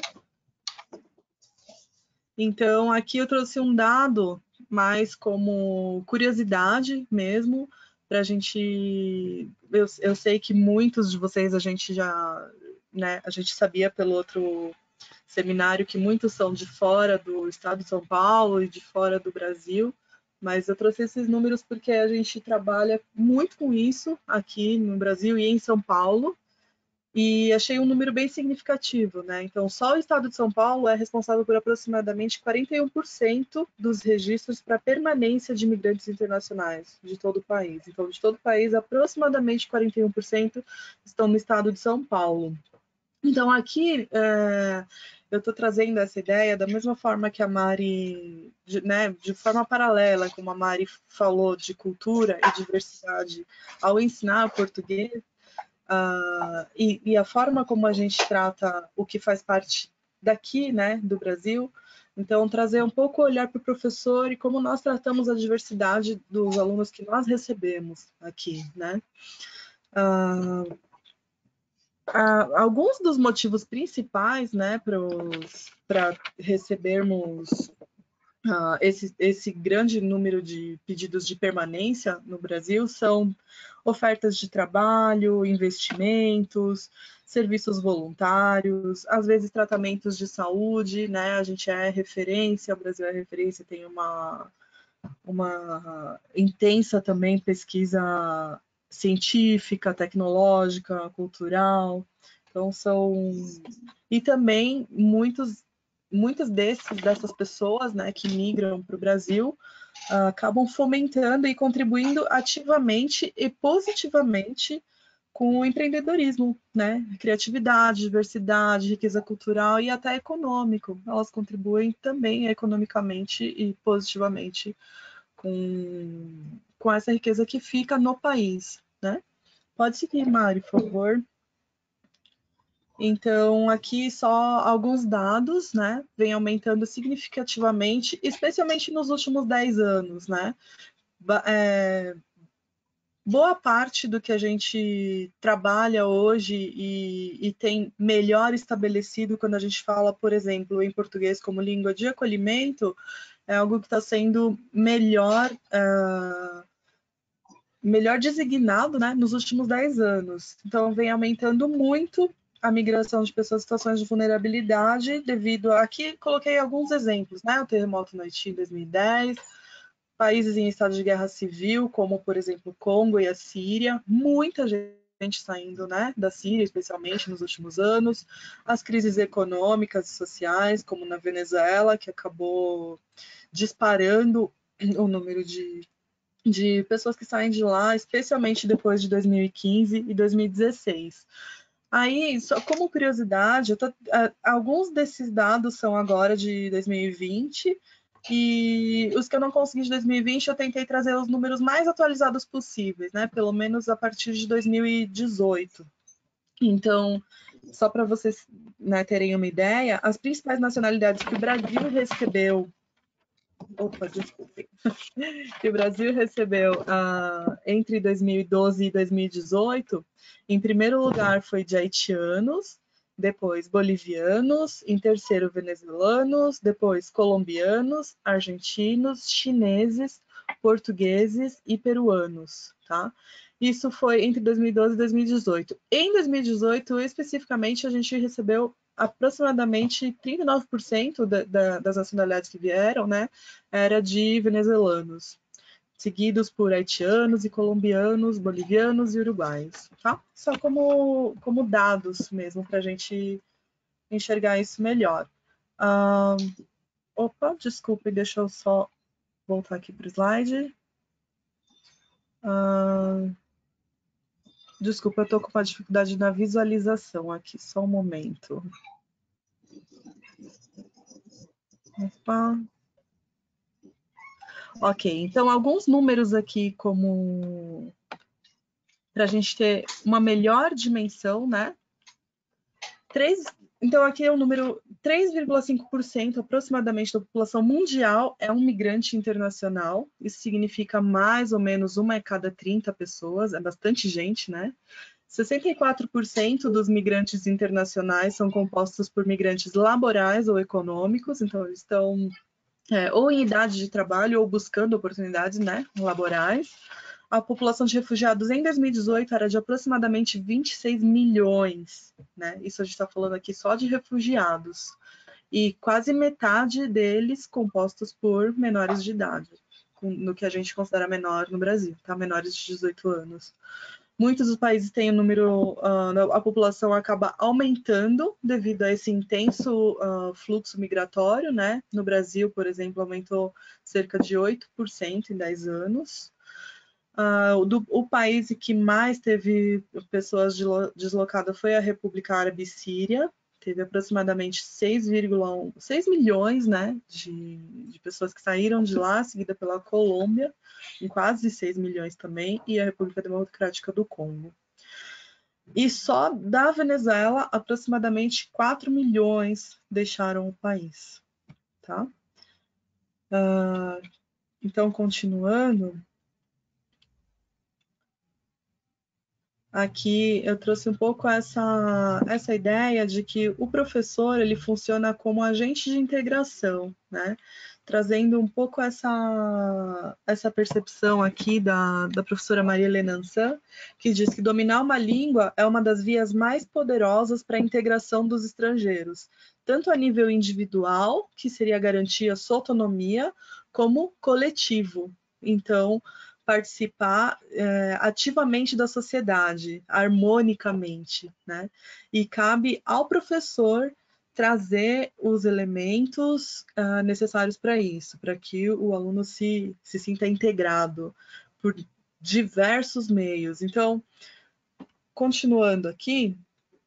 S3: Então, aqui eu trouxe um dado mais como curiosidade mesmo, para a gente. Eu sei que muitos de vocês a gente já, né, a gente sabia pelo outro seminário que muitos são de fora do estado de São Paulo e de fora do Brasil, mas eu trouxe esses números porque a gente trabalha muito com isso aqui no Brasil e em São Paulo, e achei um número bem significativo, né? Então, só o estado de São Paulo é responsável por aproximadamente 41% dos registros para permanência de imigrantes internacionais de todo o país. Então, de todo o país, aproximadamente 41% estão no estado de São Paulo. Então, aqui eu estou trazendo essa ideia da mesma forma que a Mari, né, de forma paralela, como a Mari falou de cultura e diversidade ao ensinar português, e a forma como a gente trata o que faz parte daqui, né, do Brasil. Então, trazer um pouco o olhar para o professor e como nós tratamos a diversidade dos alunos que nós recebemos aqui, né? Alguns dos motivos principais, né, para recebermos esse grande número de pedidos de permanência no Brasil são ofertas de trabalho, investimentos, serviços voluntários, às vezes tratamentos de saúde, né? A gente é referência, o Brasil é referência, tem uma intensa também pesquisa científica, tecnológica, cultural. Então e também muitas dessas pessoas, né, que migram para o Brasil acabam fomentando e contribuindo ativamente e positivamente com o empreendedorismo, né? Criatividade, diversidade, riqueza cultural e até econômico. Elas contribuem também economicamente e positivamente com essa riqueza que fica no país, né? Pode seguir, Mari, por favor. Então, aqui só alguns dados, né? Vem aumentando significativamente, especialmente nos últimos 10 anos, né? Boa parte do que a gente trabalha hoje e tem melhor estabelecido quando a gente fala, por exemplo, em português como língua de acolhimento, é algo que está sendo melhor designado, né, nos últimos 10 anos. Então, vem aumentando muito a migração de pessoas em situações de vulnerabilidade devido a... Aqui coloquei alguns exemplos, né? O terremoto no Haiti em 2010, países em estado de guerra civil, como, por exemplo, o Congo e a Síria, muita gente saindo, né, da Síria, especialmente nos últimos anos, as crises econômicas e sociais, como na Venezuela, que acabou disparando o número de pessoas que saem de lá, especialmente depois de 2015 e 2016. Aí, só como curiosidade, alguns desses dados são agora de 2020, e os que eu não consegui de 2020, eu tentei trazer os números mais atualizados possíveis, né? Pelo menos a partir de 2018. Então, só para vocês, né, terem uma ideia, as principais nacionalidades que o Brasil recebeu... Opa, desculpem. Que o Brasil recebeu entre 2012 e 2018, em primeiro lugar foi de haitianos, depois bolivianos, em terceiro venezuelanos, depois colombianos, argentinos, chineses, portugueses e peruanos, tá? Isso foi entre 2012 e 2018. Em 2018, especificamente, a gente recebeu aproximadamente 39% das nacionalidades que vieram, né, era de venezuelanos, seguidos por haitianos e colombianos, bolivianos e uruguaios, tá? Só como dados mesmo, para a gente enxergar isso melhor. Opa, desculpe, deixa eu só voltar aqui para o slide. Desculpa, eu estou com uma dificuldade na visualização aqui, só um momento. Opa. Ok, então alguns números aqui como para a gente ter uma melhor dimensão, né? Então aqui é o número 3,5% aproximadamente da população mundial é um migrante internacional. Isso significa mais ou menos uma a cada 30 pessoas, é bastante gente, né? 64% dos migrantes internacionais são compostos por migrantes laborais ou econômicos, então eles estão ou em idade de trabalho ou buscando oportunidades, né, laborais. A população de refugiados em 2018 era de aproximadamente 26 milhões, né? Isso a gente está falando aqui só de refugiados. E quase metade deles compostos por menores de idade, no que a gente considera menor no Brasil, tá? Menores de 18 anos. Muitos dos países têm o número, a população acaba aumentando devido a esse intenso fluxo migratório, né? No Brasil, por exemplo, aumentou cerca de 8% em 10 anos. O país que mais teve pessoas deslocadas foi a República Árabe Síria, teve aproximadamente 6 milhões, né, de pessoas que saíram de lá, seguida pela Colômbia, com quase 6 milhões também, e a República Democrática do Congo. E só da Venezuela, aproximadamente 4 milhões deixaram o país, tá? Então, continuando, aqui eu trouxe um pouco essa ideia de que o professor ele funciona como agente de integração, né? Trazendo um pouco essa percepção aqui da professora Maria Helena Ansan, que diz que dominar uma língua é uma das vias mais poderosas para a integração dos estrangeiros, tanto a nível individual, que seria garantir a sua autonomia, como coletivo. Então, participar ativamente da sociedade, harmonicamente, né? E cabe ao professor trazer os elementos necessários para isso, para que o aluno se sinta integrado por diversos meios. Então, continuando aqui,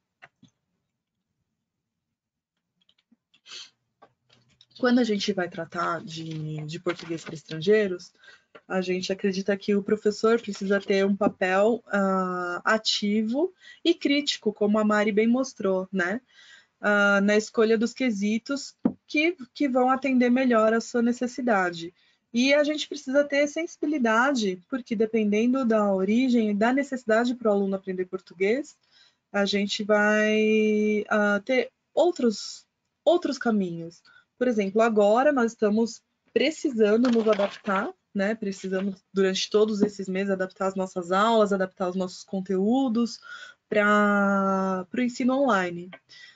S3: quando a gente vai tratar de português para estrangeiros, a gente acredita que o professor precisa ter um papel ativo e crítico, como a Mari bem mostrou, né? Na escolha dos quesitos que vão atender melhor a sua necessidade. E a gente precisa ter sensibilidade, porque dependendo da origem e da necessidade para o aluno aprender português, a gente vai ter outros caminhos. Por exemplo, agora nós estamos precisando nos adaptar, né? Precisamos, durante todos esses meses, adaptar as nossas aulas, adaptar os nossos conteúdos para o ensino online.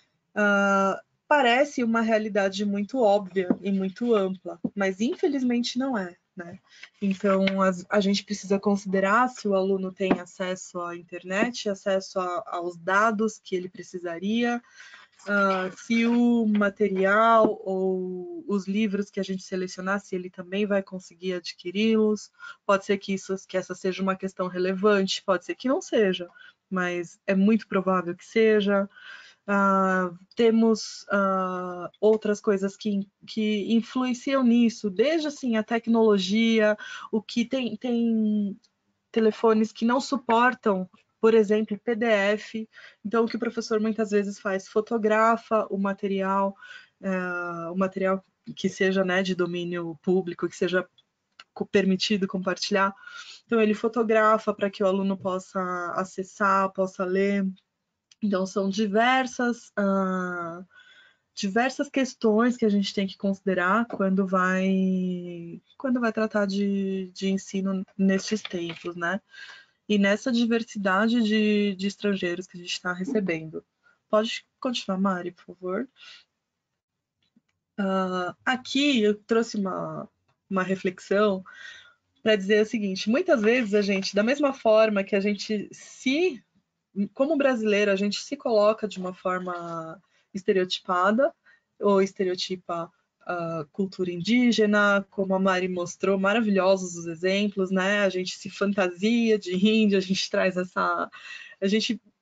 S3: Parece uma realidade muito óbvia e muito ampla, mas infelizmente não é, né? Então, a gente precisa considerar se o aluno tem acesso à internet, acesso aos dados que ele precisaria, se o material ou os livros que a gente selecionar, se ele também vai conseguir adquiri-los. Pode ser que essa seja uma questão relevante, pode ser que não seja, mas é muito provável que seja. Temos outras coisas que influenciam nisso, desde assim, a tecnologia, o que tem telefones que não suportam, por exemplo, PDF. Então, o que o professor muitas vezes faz, fotografa o material que seja, né, de domínio público, que seja permitido compartilhar. Então, ele fotografa para que o aluno possa acessar, possa ler. Então, são diversas questões que a gente tem que considerar quando vai tratar de ensino nesses tempos, né? E nessa diversidade de estrangeiros que a gente está recebendo. Pode continuar, Mari, por favor. Aqui eu trouxe uma reflexão para dizer o seguinte: muitas vezes a gente, da mesma forma que a gente como brasileiro, a gente se coloca de uma forma estereotipada ou estereotipa a cultura indígena, como a Mari mostrou, maravilhosos os exemplos, né? A gente se fantasia de índio, a gente traz a gente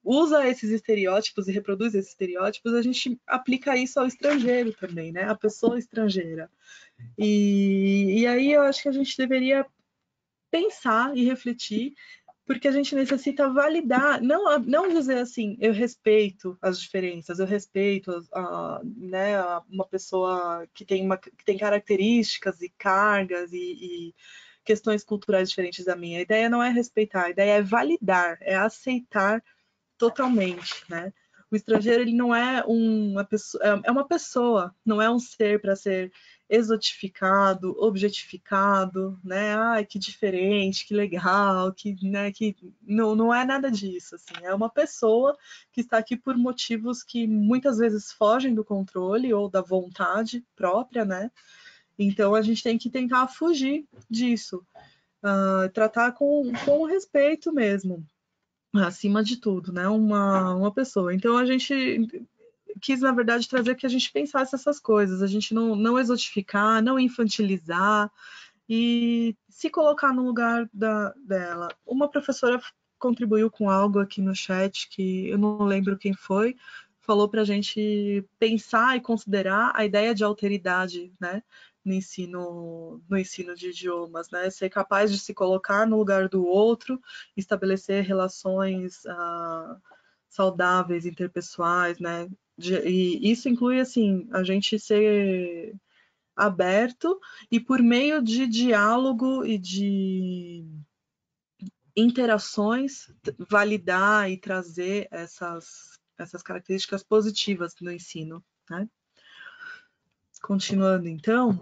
S3: usa esses estereótipos e reproduz esses estereótipos, a gente aplica isso ao estrangeiro também, né? A pessoa estrangeira. E aí eu acho que a gente deveria pensar e refletir, porque a gente necessita validar, não dizer assim, eu respeito as diferenças, eu respeito né, uma pessoa que tem características e cargas e questões culturais diferentes da minha. A ideia não é respeitar, a ideia é validar, é aceitar totalmente, né? O estrangeiro, ele não é uma pessoa, é uma pessoa, não é um ser para ser exotificado, objetificado, né? Ai, que diferente, que legal, né, que não é nada disso, assim. É uma pessoa que está aqui por motivos que muitas vezes fogem do controle ou da vontade própria, né? Então a gente tem que tentar fugir disso, tratar com respeito mesmo, acima de tudo, né? Uma pessoa. Então a gente quis, na verdade, trazer que a gente pensasse essas coisas, a gente não exotificar, não infantilizar e se colocar no lugar dela. Uma professora contribuiu com algo aqui no chat que eu não lembro quem foi, falou para a gente pensar e considerar a ideia de alteridade, né? No ensino de idiomas, né? Ser capaz de se colocar no lugar do outro, estabelecer relações saudáveis, interpessoais, né? E isso inclui, assim, a gente ser aberto e por meio de diálogo e de interações validar e trazer essas características positivas no ensino, né? Continuando, então.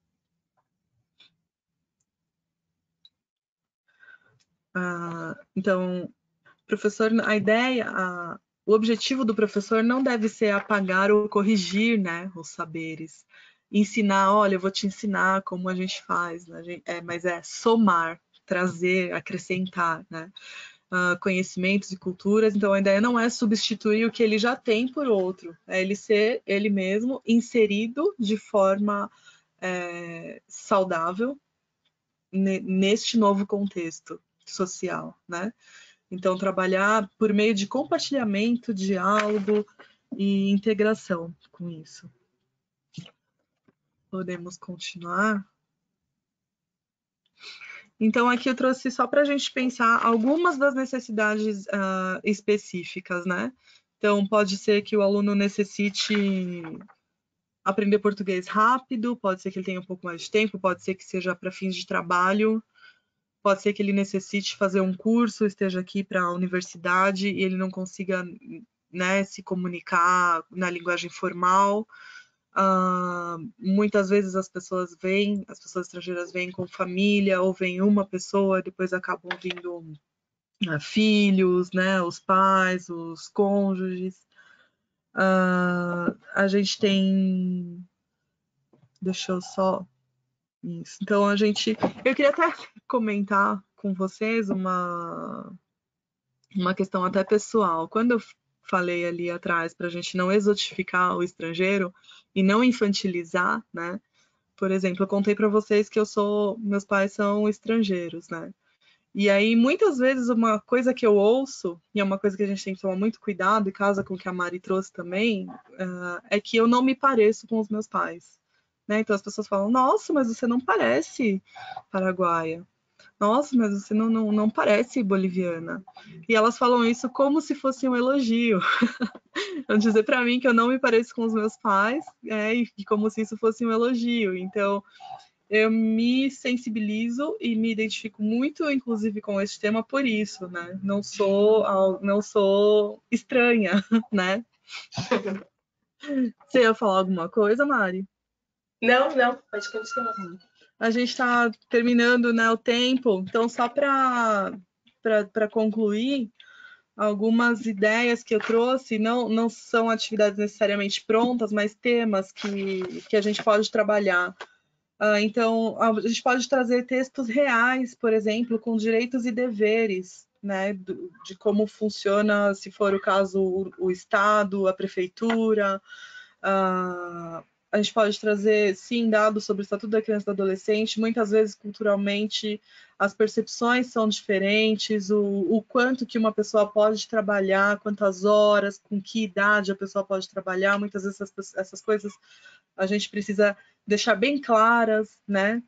S3: Então, professor, a ideia, o objetivo do professor não deve ser apagar ou corrigir, né, os saberes. Ensinar, olha, eu vou te ensinar como a gente faz, né? Mas é somar, trazer, acrescentar, né? Conhecimentos e culturas. Então, a ideia não é substituir o que ele já tem por outro, é ele ser ele mesmo inserido de forma saudável neste novo contexto social, né? Então, trabalhar por meio de compartilhamento, diálogo e integração com isso. Podemos continuar? Então, aqui eu trouxe só para a gente pensar algumas das necessidades específicas, né? Então, pode ser que o aluno necessite aprender português rápido, pode ser que ele tenha um pouco mais de tempo, pode ser que seja para fins de trabalho, pode ser que ele necessite fazer um curso, esteja aqui para a universidade e ele não consiga, né, se comunicar na linguagem formal. Muitas vezes as pessoas estrangeiras vêm com família, ou vem uma pessoa, depois acabam vindo filhos, né, os pais, os cônjuges. A gente tem... Deixa eu só... Isso. Então, eu queria até comentar com vocês uma questão até pessoal. Quando eu falei ali atrás para a gente não exotificar o estrangeiro e não infantilizar, né? Por exemplo, eu contei para vocês que meus pais são estrangeiros, né? E aí, muitas vezes, uma coisa que eu ouço, e é uma coisa que a gente tem que tomar muito cuidado, e casa com o que a Mari trouxe também, é que eu não me pareço com os meus pais. Né? Então, as pessoas falam, nossa, mas você não parece paraguaia. Nossa, mas você não parece boliviana. E elas falam isso como se fosse um elogio. Vão dizer para mim que eu não me pareço com os meus pais, e como se isso fosse um elogio. Então, eu me sensibilizo e me identifico muito, inclusive, com esse tema por isso, né? Não sou estranha, né? Você ia falar alguma coisa, Mari?
S2: Não, pode continuar.
S3: A gente está terminando, né, o tempo, então só para concluir, algumas ideias que eu trouxe não são atividades necessariamente prontas, mas temas que a gente pode trabalhar. Então, a gente pode trazer textos reais, por exemplo, com direitos e deveres, né, de como funciona, se for o caso, o Estado, a prefeitura. A a gente pode trazer, sim, dados sobre o Estatuto da Criança e do Adolescente. Muitas vezes, culturalmente, as percepções são diferentes, o quanto que uma pessoa pode trabalhar, quantas horas, com que idade a pessoa pode trabalhar. Muitas vezes essas coisas a gente precisa deixar bem claras, né?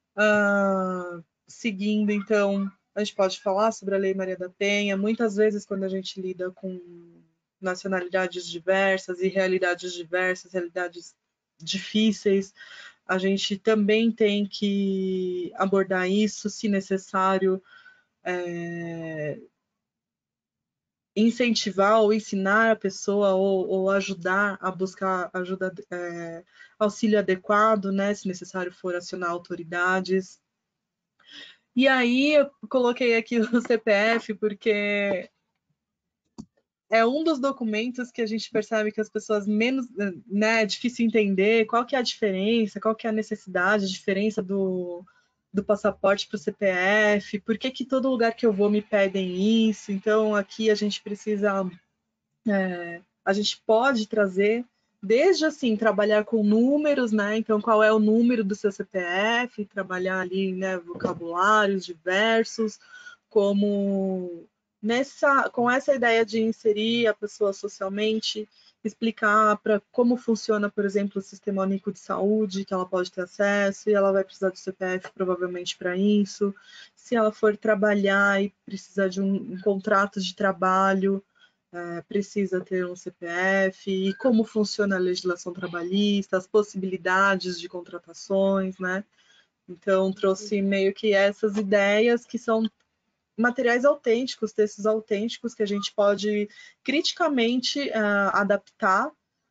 S3: Seguindo, então, a gente pode falar sobre a Lei Maria da Penha. Muitas vezes, quando a gente lida com nacionalidades diversas e realidades diversas, realidades difíceis, a gente também tem que abordar isso, se necessário, incentivar ou ensinar a pessoa ou ajudar a buscar auxílio adequado, né, se necessário for acionar autoridades. E aí eu coloquei aqui o CPF porque é um dos documentos que a gente percebe que as pessoas menos, né, é difícil entender qual que é a diferença, qual que é a necessidade, a diferença do passaporte para o CPF, por que todo lugar que eu vou me pedem isso. Então aqui a gente precisa, a gente pode trazer desde assim, trabalhar com números, né? Então qual é o número do seu CPF, trabalhar ali, né, vocabulários diversos, como com essa ideia de inserir a pessoa socialmente, explicar para como funciona, por exemplo, o Sistema Único de Saúde, que ela pode ter acesso, e ela vai precisar do CPF provavelmente para isso. Se ela for trabalhar e precisar de um contrato de trabalho, precisa ter um CPF, e como funciona a legislação trabalhista, as possibilidades de contratações, né? Então, trouxe meio que essas ideias que são materiais autênticos, textos autênticos que a gente pode criticamente adaptar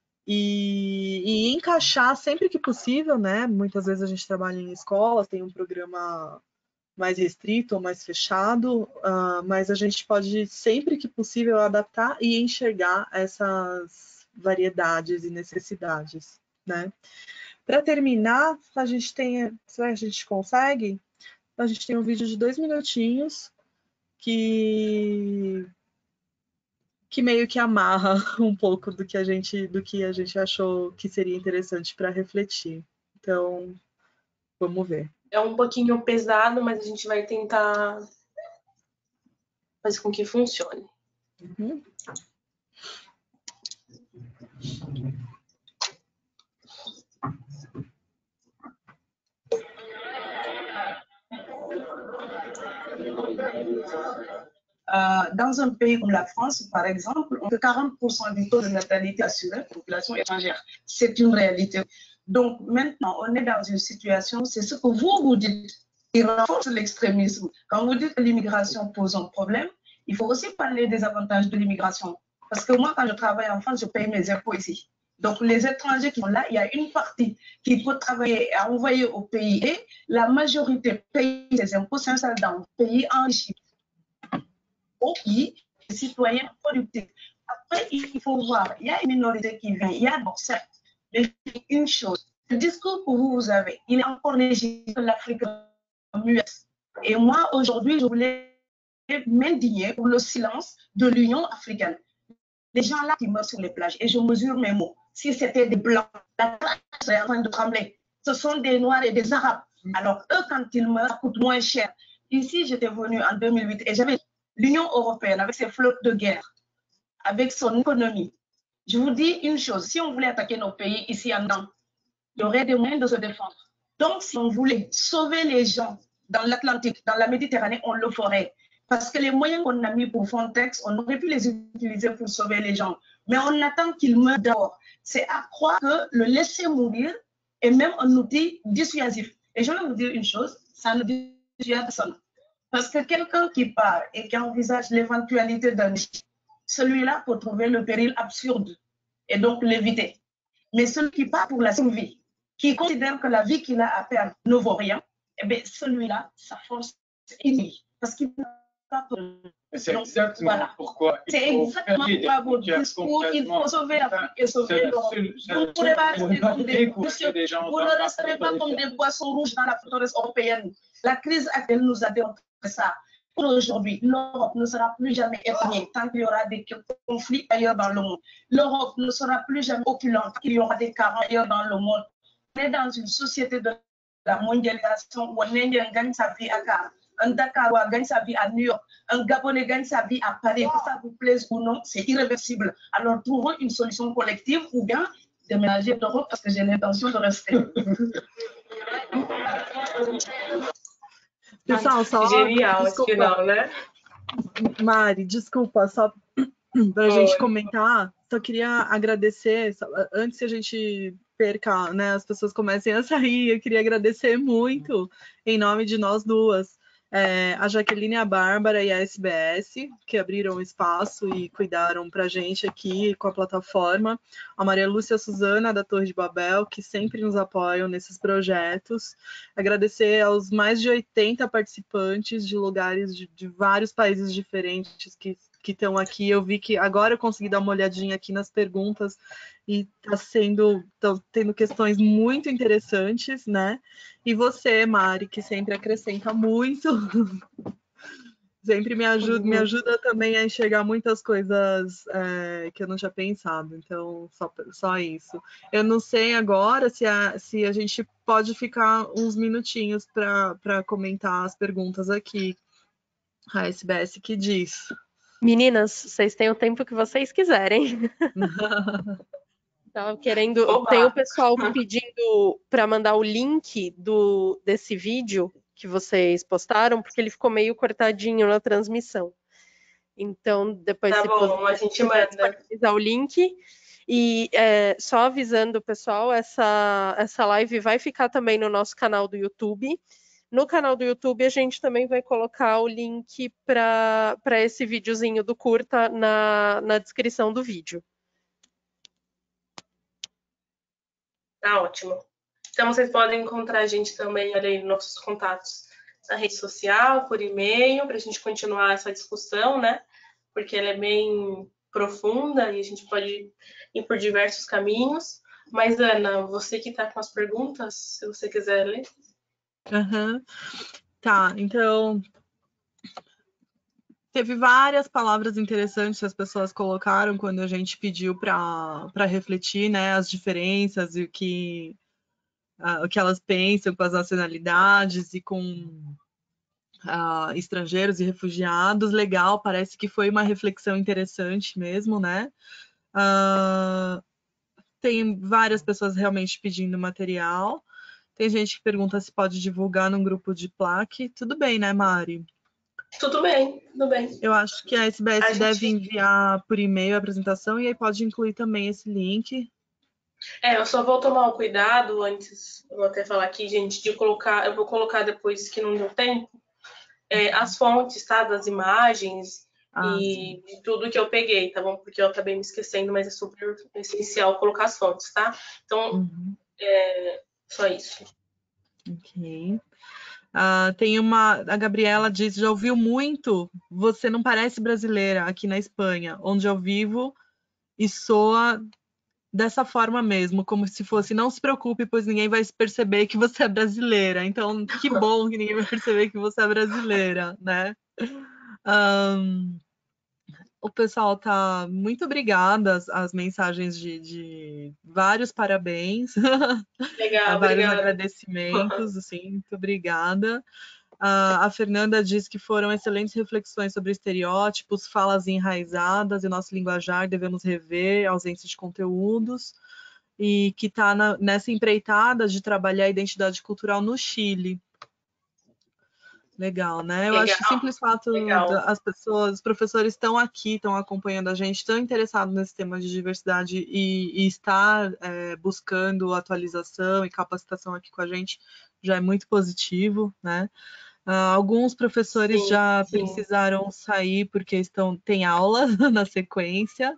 S3: e encaixar sempre que possível, né? Muitas vezes a gente trabalha em escolas, tem um programa mais restrito ou mais fechado, mas a gente pode sempre que possível adaptar e enxergar essas variedades e necessidades, né? Para terminar, a gente consegue, a gente tem um vídeo de 2 minutinhos que meio que amarra um pouco do que a gente achou que seria interessante para refletir. Então, vamos ver.
S2: É um pouquinho pesado, mas a gente vai tentar fazer com que funcione.
S3: Uhum.
S4: Dans un pays comme la France, par exemple, on fait 40% du taux de natalité assuré à la population étrangère. C'est une réalité. Donc maintenant, on est dans une situation, c'est ce que vous dites, qui renforce l'extrémisme. Quand vous dites que l'immigration pose un problème, il faut aussi parler des avantages de l'immigration. Parce que moi, quand je travaille en France, je paye mes impôts ici. Donc, les étrangers qui sont là, il y a une partie qui peut travailler et envoyer au pays et la majorité paye ses impôts, s'installe dans le pays enrichi. Au pays, les citoyens productifs. Après, il faut voir, il y a une minorité qui vient, il y a, bon, certes, mais une chose, le discours que vous avez, il est encore légitime de l'Afrique muette. Et moi, aujourd'hui, je voulais m'indigner pour le silence de l'Union africaine. Les gens là qui meurent sur les plages, et je mesure mes mots, si c'était des Blancs, la classe est en train de trembler. Ce sont des Noirs et des Arabes. Alors, eux, quand ils meurent, ça coûte moins cher. Ici, j'étais venue en 2008 et j'avais l'Union européenne avec ses flottes de guerre, avec son économie. Je vous dis une chose, si on voulait attaquer nos pays ici en dedans, il y aurait des moyens de se défendre. Donc, si on voulait sauver les gens dans l'Atlantique, dans la Méditerranée, on le ferait. Parce que les moyens qu'on a mis pour Frontex, on aurait pu les utiliser pour sauver les gens. Mais on attend qu'ils meurent d'abord. C'est à croire que le laisser mourir est même un outil dissuasif. Et je vais vous dire une chose, ça ne dissuade personne. Parce que quelqu'un qui part et qui envisage l'éventualité d'un échec, celui-là peut trouver le péril absurde et donc l'éviter. Mais celui qui part pour la survie, qui considère que la vie qu'il a à perdre ne vaut rien, eh bien celui-là, sa force est inouïe. Parce qu'il n'a pas peur.
S5: C'est exactement pourquoi
S4: c'est exactement pourquoi votre discours, il faut sauver l'Afrique et sauver l'Europe. Vous ne pourrez pas rester comme vous ne resterez pas comme des poissons rouges dans la forteresse européenne. La crise actuelle nous a démontré ça. pour aujourd'hui, l'Europe ne sera plus jamais épargnée tant qu'il y aura des conflits ailleurs dans le monde. L'Europe ne sera plus jamais opulente tant qu'il y aura des carences ailleurs dans le monde. On est dans une société de la mondialisation où un Indien gagne sa vie à Dakar, un Dakarois gagne sa vie à New York, un Gabonais gagne sa vie à Paris, que ça vous plaise ou non, c'est irréversible. Alors trouvons une solution collective ou bien déménager d'Europe parce que j'ai l'intention de rester.
S3: Pessoal, só
S2: Genial,
S3: desculpa,
S2: final, né?
S3: Mari, desculpa, só para a gente comentar, só queria agradecer, antes que a gente perca, né, as pessoas comecem a sair, eu queria agradecer muito, em nome de nós duas, a Jaqueline, a Bárbara e a SBS, que abriram espaço e cuidaram para a gente aqui com a plataforma, a Maria Lúcia e a Suzana, da Torre de Babel, que sempre nos apoiam nesses projetos, agradecer aos mais de 80 participantes de lugares de vários países diferentes que estão aqui. Eu vi que agora eu consegui dar uma olhadinha aqui nas perguntas e estão tendo questões muito interessantes, né? E você, Mari, que sempre acrescenta muito, sempre me ajuda também a enxergar muitas coisas que eu não tinha pensado. Então, só isso. Eu não sei agora se a gente pode ficar uns minutinhos para comentar as perguntas aqui. A SBS que diz.
S6: Meninas, vocês têm o tempo que vocês quiserem. Tava querendo.
S2: Oba!
S6: Tem o pessoal pedindo para mandar o link desse vídeo que vocês postaram, porque ele ficou meio cortadinho na transmissão. Então, depois
S2: Tá
S6: se
S2: bom, a gente manda.
S6: disponibilizar o link. E só avisando o pessoal, essa live vai ficar também no nosso canal do YouTube. No canal do YouTube, a gente também vai colocar o link para esse videozinho do curta na descrição do vídeo.
S2: Tá ótimo. Então, vocês podem encontrar a gente também, olha aí, nossos contatos na rede social, por e-mail, para a gente continuar essa discussão, né? Porque ela é bem profunda e a gente pode ir por diversos caminhos. Mas, Ana, você que está com as perguntas, se você quiser ler.
S3: Uhum. Tá, então teve várias palavras interessantes que as pessoas colocaram quando a gente pediu para refletir, né, as diferenças e o que elas pensam com as nacionalidades e com estrangeiros e refugiados. Legal, parece que foi uma reflexão interessante mesmo, né? Tem várias pessoas realmente pedindo material. Tem gente que pergunta se pode divulgar num grupo de plaque. Tudo bem, né, Mari?
S2: Tudo bem, tudo bem.
S3: Eu acho que a SBS deve enviar por e-mail a apresentação e aí pode incluir também esse link.
S2: Eu só vou tomar um cuidado antes, eu vou até falar aqui, gente, de colocar, eu vou colocar depois que não deu tempo, as fontes, tá, das imagens e de tudo que eu peguei, tá bom? Porque eu acabei me esquecendo, mas é super essencial colocar as fontes, tá? Então, só isso.
S3: Ok. Tem a Gabriela diz, já ouviu muito, você não parece brasileira aqui na Espanha, onde eu vivo e soa dessa forma mesmo, como se fosse, não se preocupe, pois ninguém vai perceber que você é brasileira. Então, que bom que ninguém vai perceber que você é brasileira, né? O pessoal tá muito obrigada, as mensagens de vários parabéns.
S2: Legal,
S3: vários
S2: obrigada.
S3: agradecimentos, assim, muito obrigada. A Fernanda diz que foram excelentes reflexões sobre estereótipos, falas enraizadas e nosso linguajar, devemos rever, ausência de conteúdos, e que está nessa empreitada de trabalhar a identidade cultural no Chile. Legal, né? Eu acho que o simples fato as pessoas, os professores estão aqui, estão acompanhando a gente, estão interessados nesse tema de diversidade e estar buscando atualização e capacitação aqui com a gente já é muito positivo, né? Alguns professores já precisaram sair porque tem aula na sequência.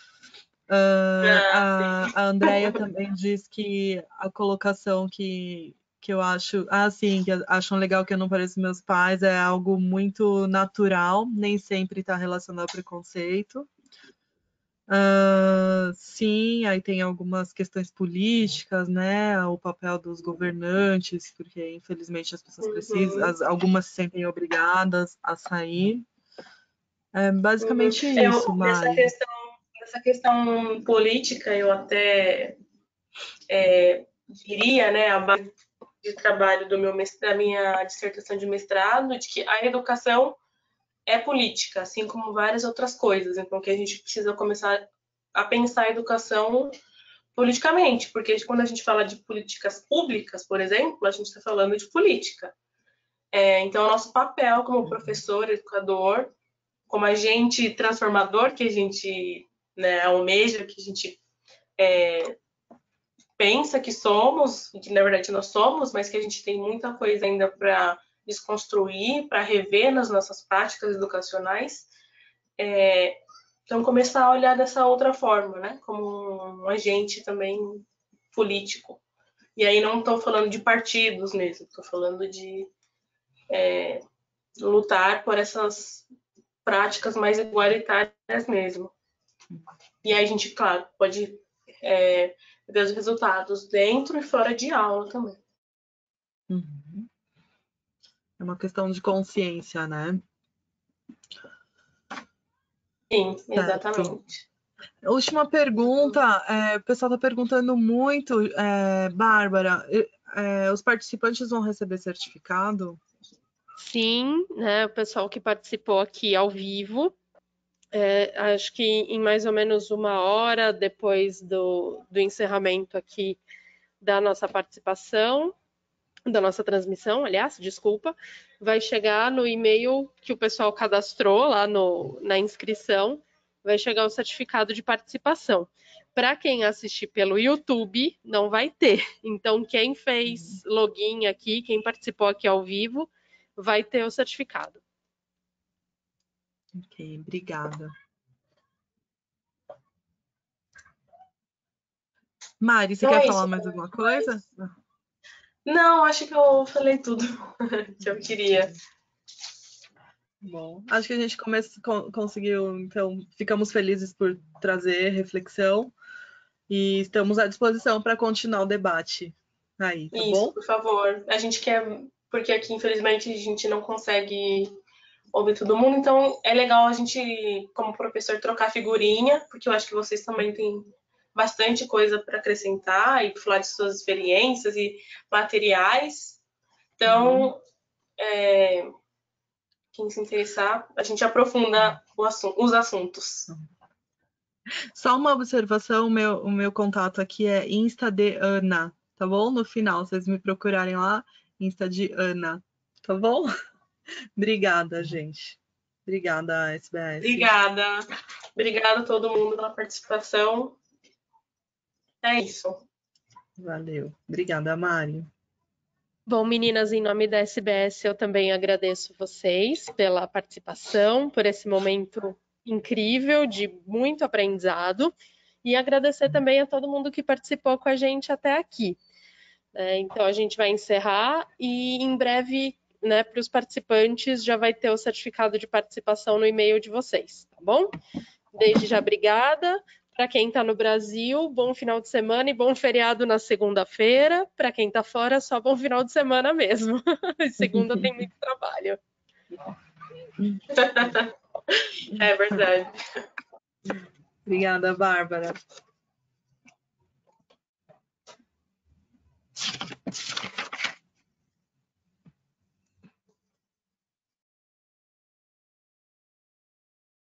S3: A Andrea também diz que a colocação que eu acho, sim, que acham legal que eu não pareço meus pais, é algo muito natural, nem sempre está relacionado ao preconceito. Sim, aí tem algumas questões políticas, né? O papel dos governantes, porque infelizmente as pessoas precisam, algumas se sentem obrigadas a sair. É basicamente isso, Mari.
S2: Nessa questão política, eu até diria, né, a base de trabalho da minha dissertação de mestrado, de que a educação é política, assim como várias outras coisas. Então, que a gente precisa começar a pensar a educação politicamente, porque quando a gente fala de políticas públicas, por exemplo, a gente está falando de política. Então, o nosso papel como professor, educador, como agente transformador que a gente, né, almeja, que a gente pensa que somos, e que na verdade nós somos, mas que a gente tem muita coisa ainda para desconstruir, para rever nas nossas práticas educacionais. Então, começar a olhar dessa outra forma, né? Como um agente também político. E aí não estou falando de partidos mesmo, estou falando de lutar por essas práticas mais igualitárias mesmo. E aí a gente, claro, pode ver os resultados dentro e fora de aula também.
S3: Uhum. É uma questão de consciência, né?
S2: Sim, exatamente.
S3: Última pergunta, o pessoal está perguntando muito, Bárbara, os participantes vão receber certificado?
S6: Sim, né, o pessoal que participou aqui ao vivo, acho que em mais ou menos 1 hora depois do encerramento aqui da nossa participação, da nossa transmissão, aliás, desculpa, vai chegar no e-mail que o pessoal cadastrou lá na inscrição, vai chegar o certificado de participação. Para quem assistir pelo YouTube, não vai ter. Então, quem fez login aqui, quem participou aqui ao vivo, vai ter o certificado.
S3: Ok, obrigada. Mari, você quer falar mais alguma coisa?
S2: Não, acho que eu falei tudo que eu queria.
S3: Bom, acho que a gente conseguiu, então, ficamos felizes por trazer reflexão e estamos à disposição para continuar o debate aí, tá bom?
S2: Isso, por favor. A gente quer, porque aqui, infelizmente, a gente não consegue ouvir todo mundo, então é legal a gente, como professor, trocar figurinha, porque eu acho que vocês também têm bastante coisa para acrescentar e falar de suas experiências e materiais. Então, quem se interessar, a gente aprofunda os assuntos.
S3: Só uma observação, o meu contato aqui é Insta de Ana, tá bom? No final, vocês me procurarem lá, Insta de Ana, tá bom? Obrigada, gente. Obrigada, SBS.
S2: Obrigada. Obrigada a todo mundo pela participação. É isso.
S3: Valeu. Obrigada, Mari.
S6: Bom, meninas, em nome da SBS, eu também agradeço vocês pela participação, por esse momento incrível de muito aprendizado e agradecer também a todo mundo que participou com a gente até aqui. Então, a gente vai encerrar e em breve, né, para os participantes, já vai ter o certificado de participação no e-mail de vocês, tá bom? Desde já, obrigada. Para quem está no Brasil, bom final de semana e bom feriado na segunda-feira. Para quem está fora, só bom final de semana mesmo. Segunda tem muito trabalho.
S2: É verdade.
S3: Obrigada, Bárbara.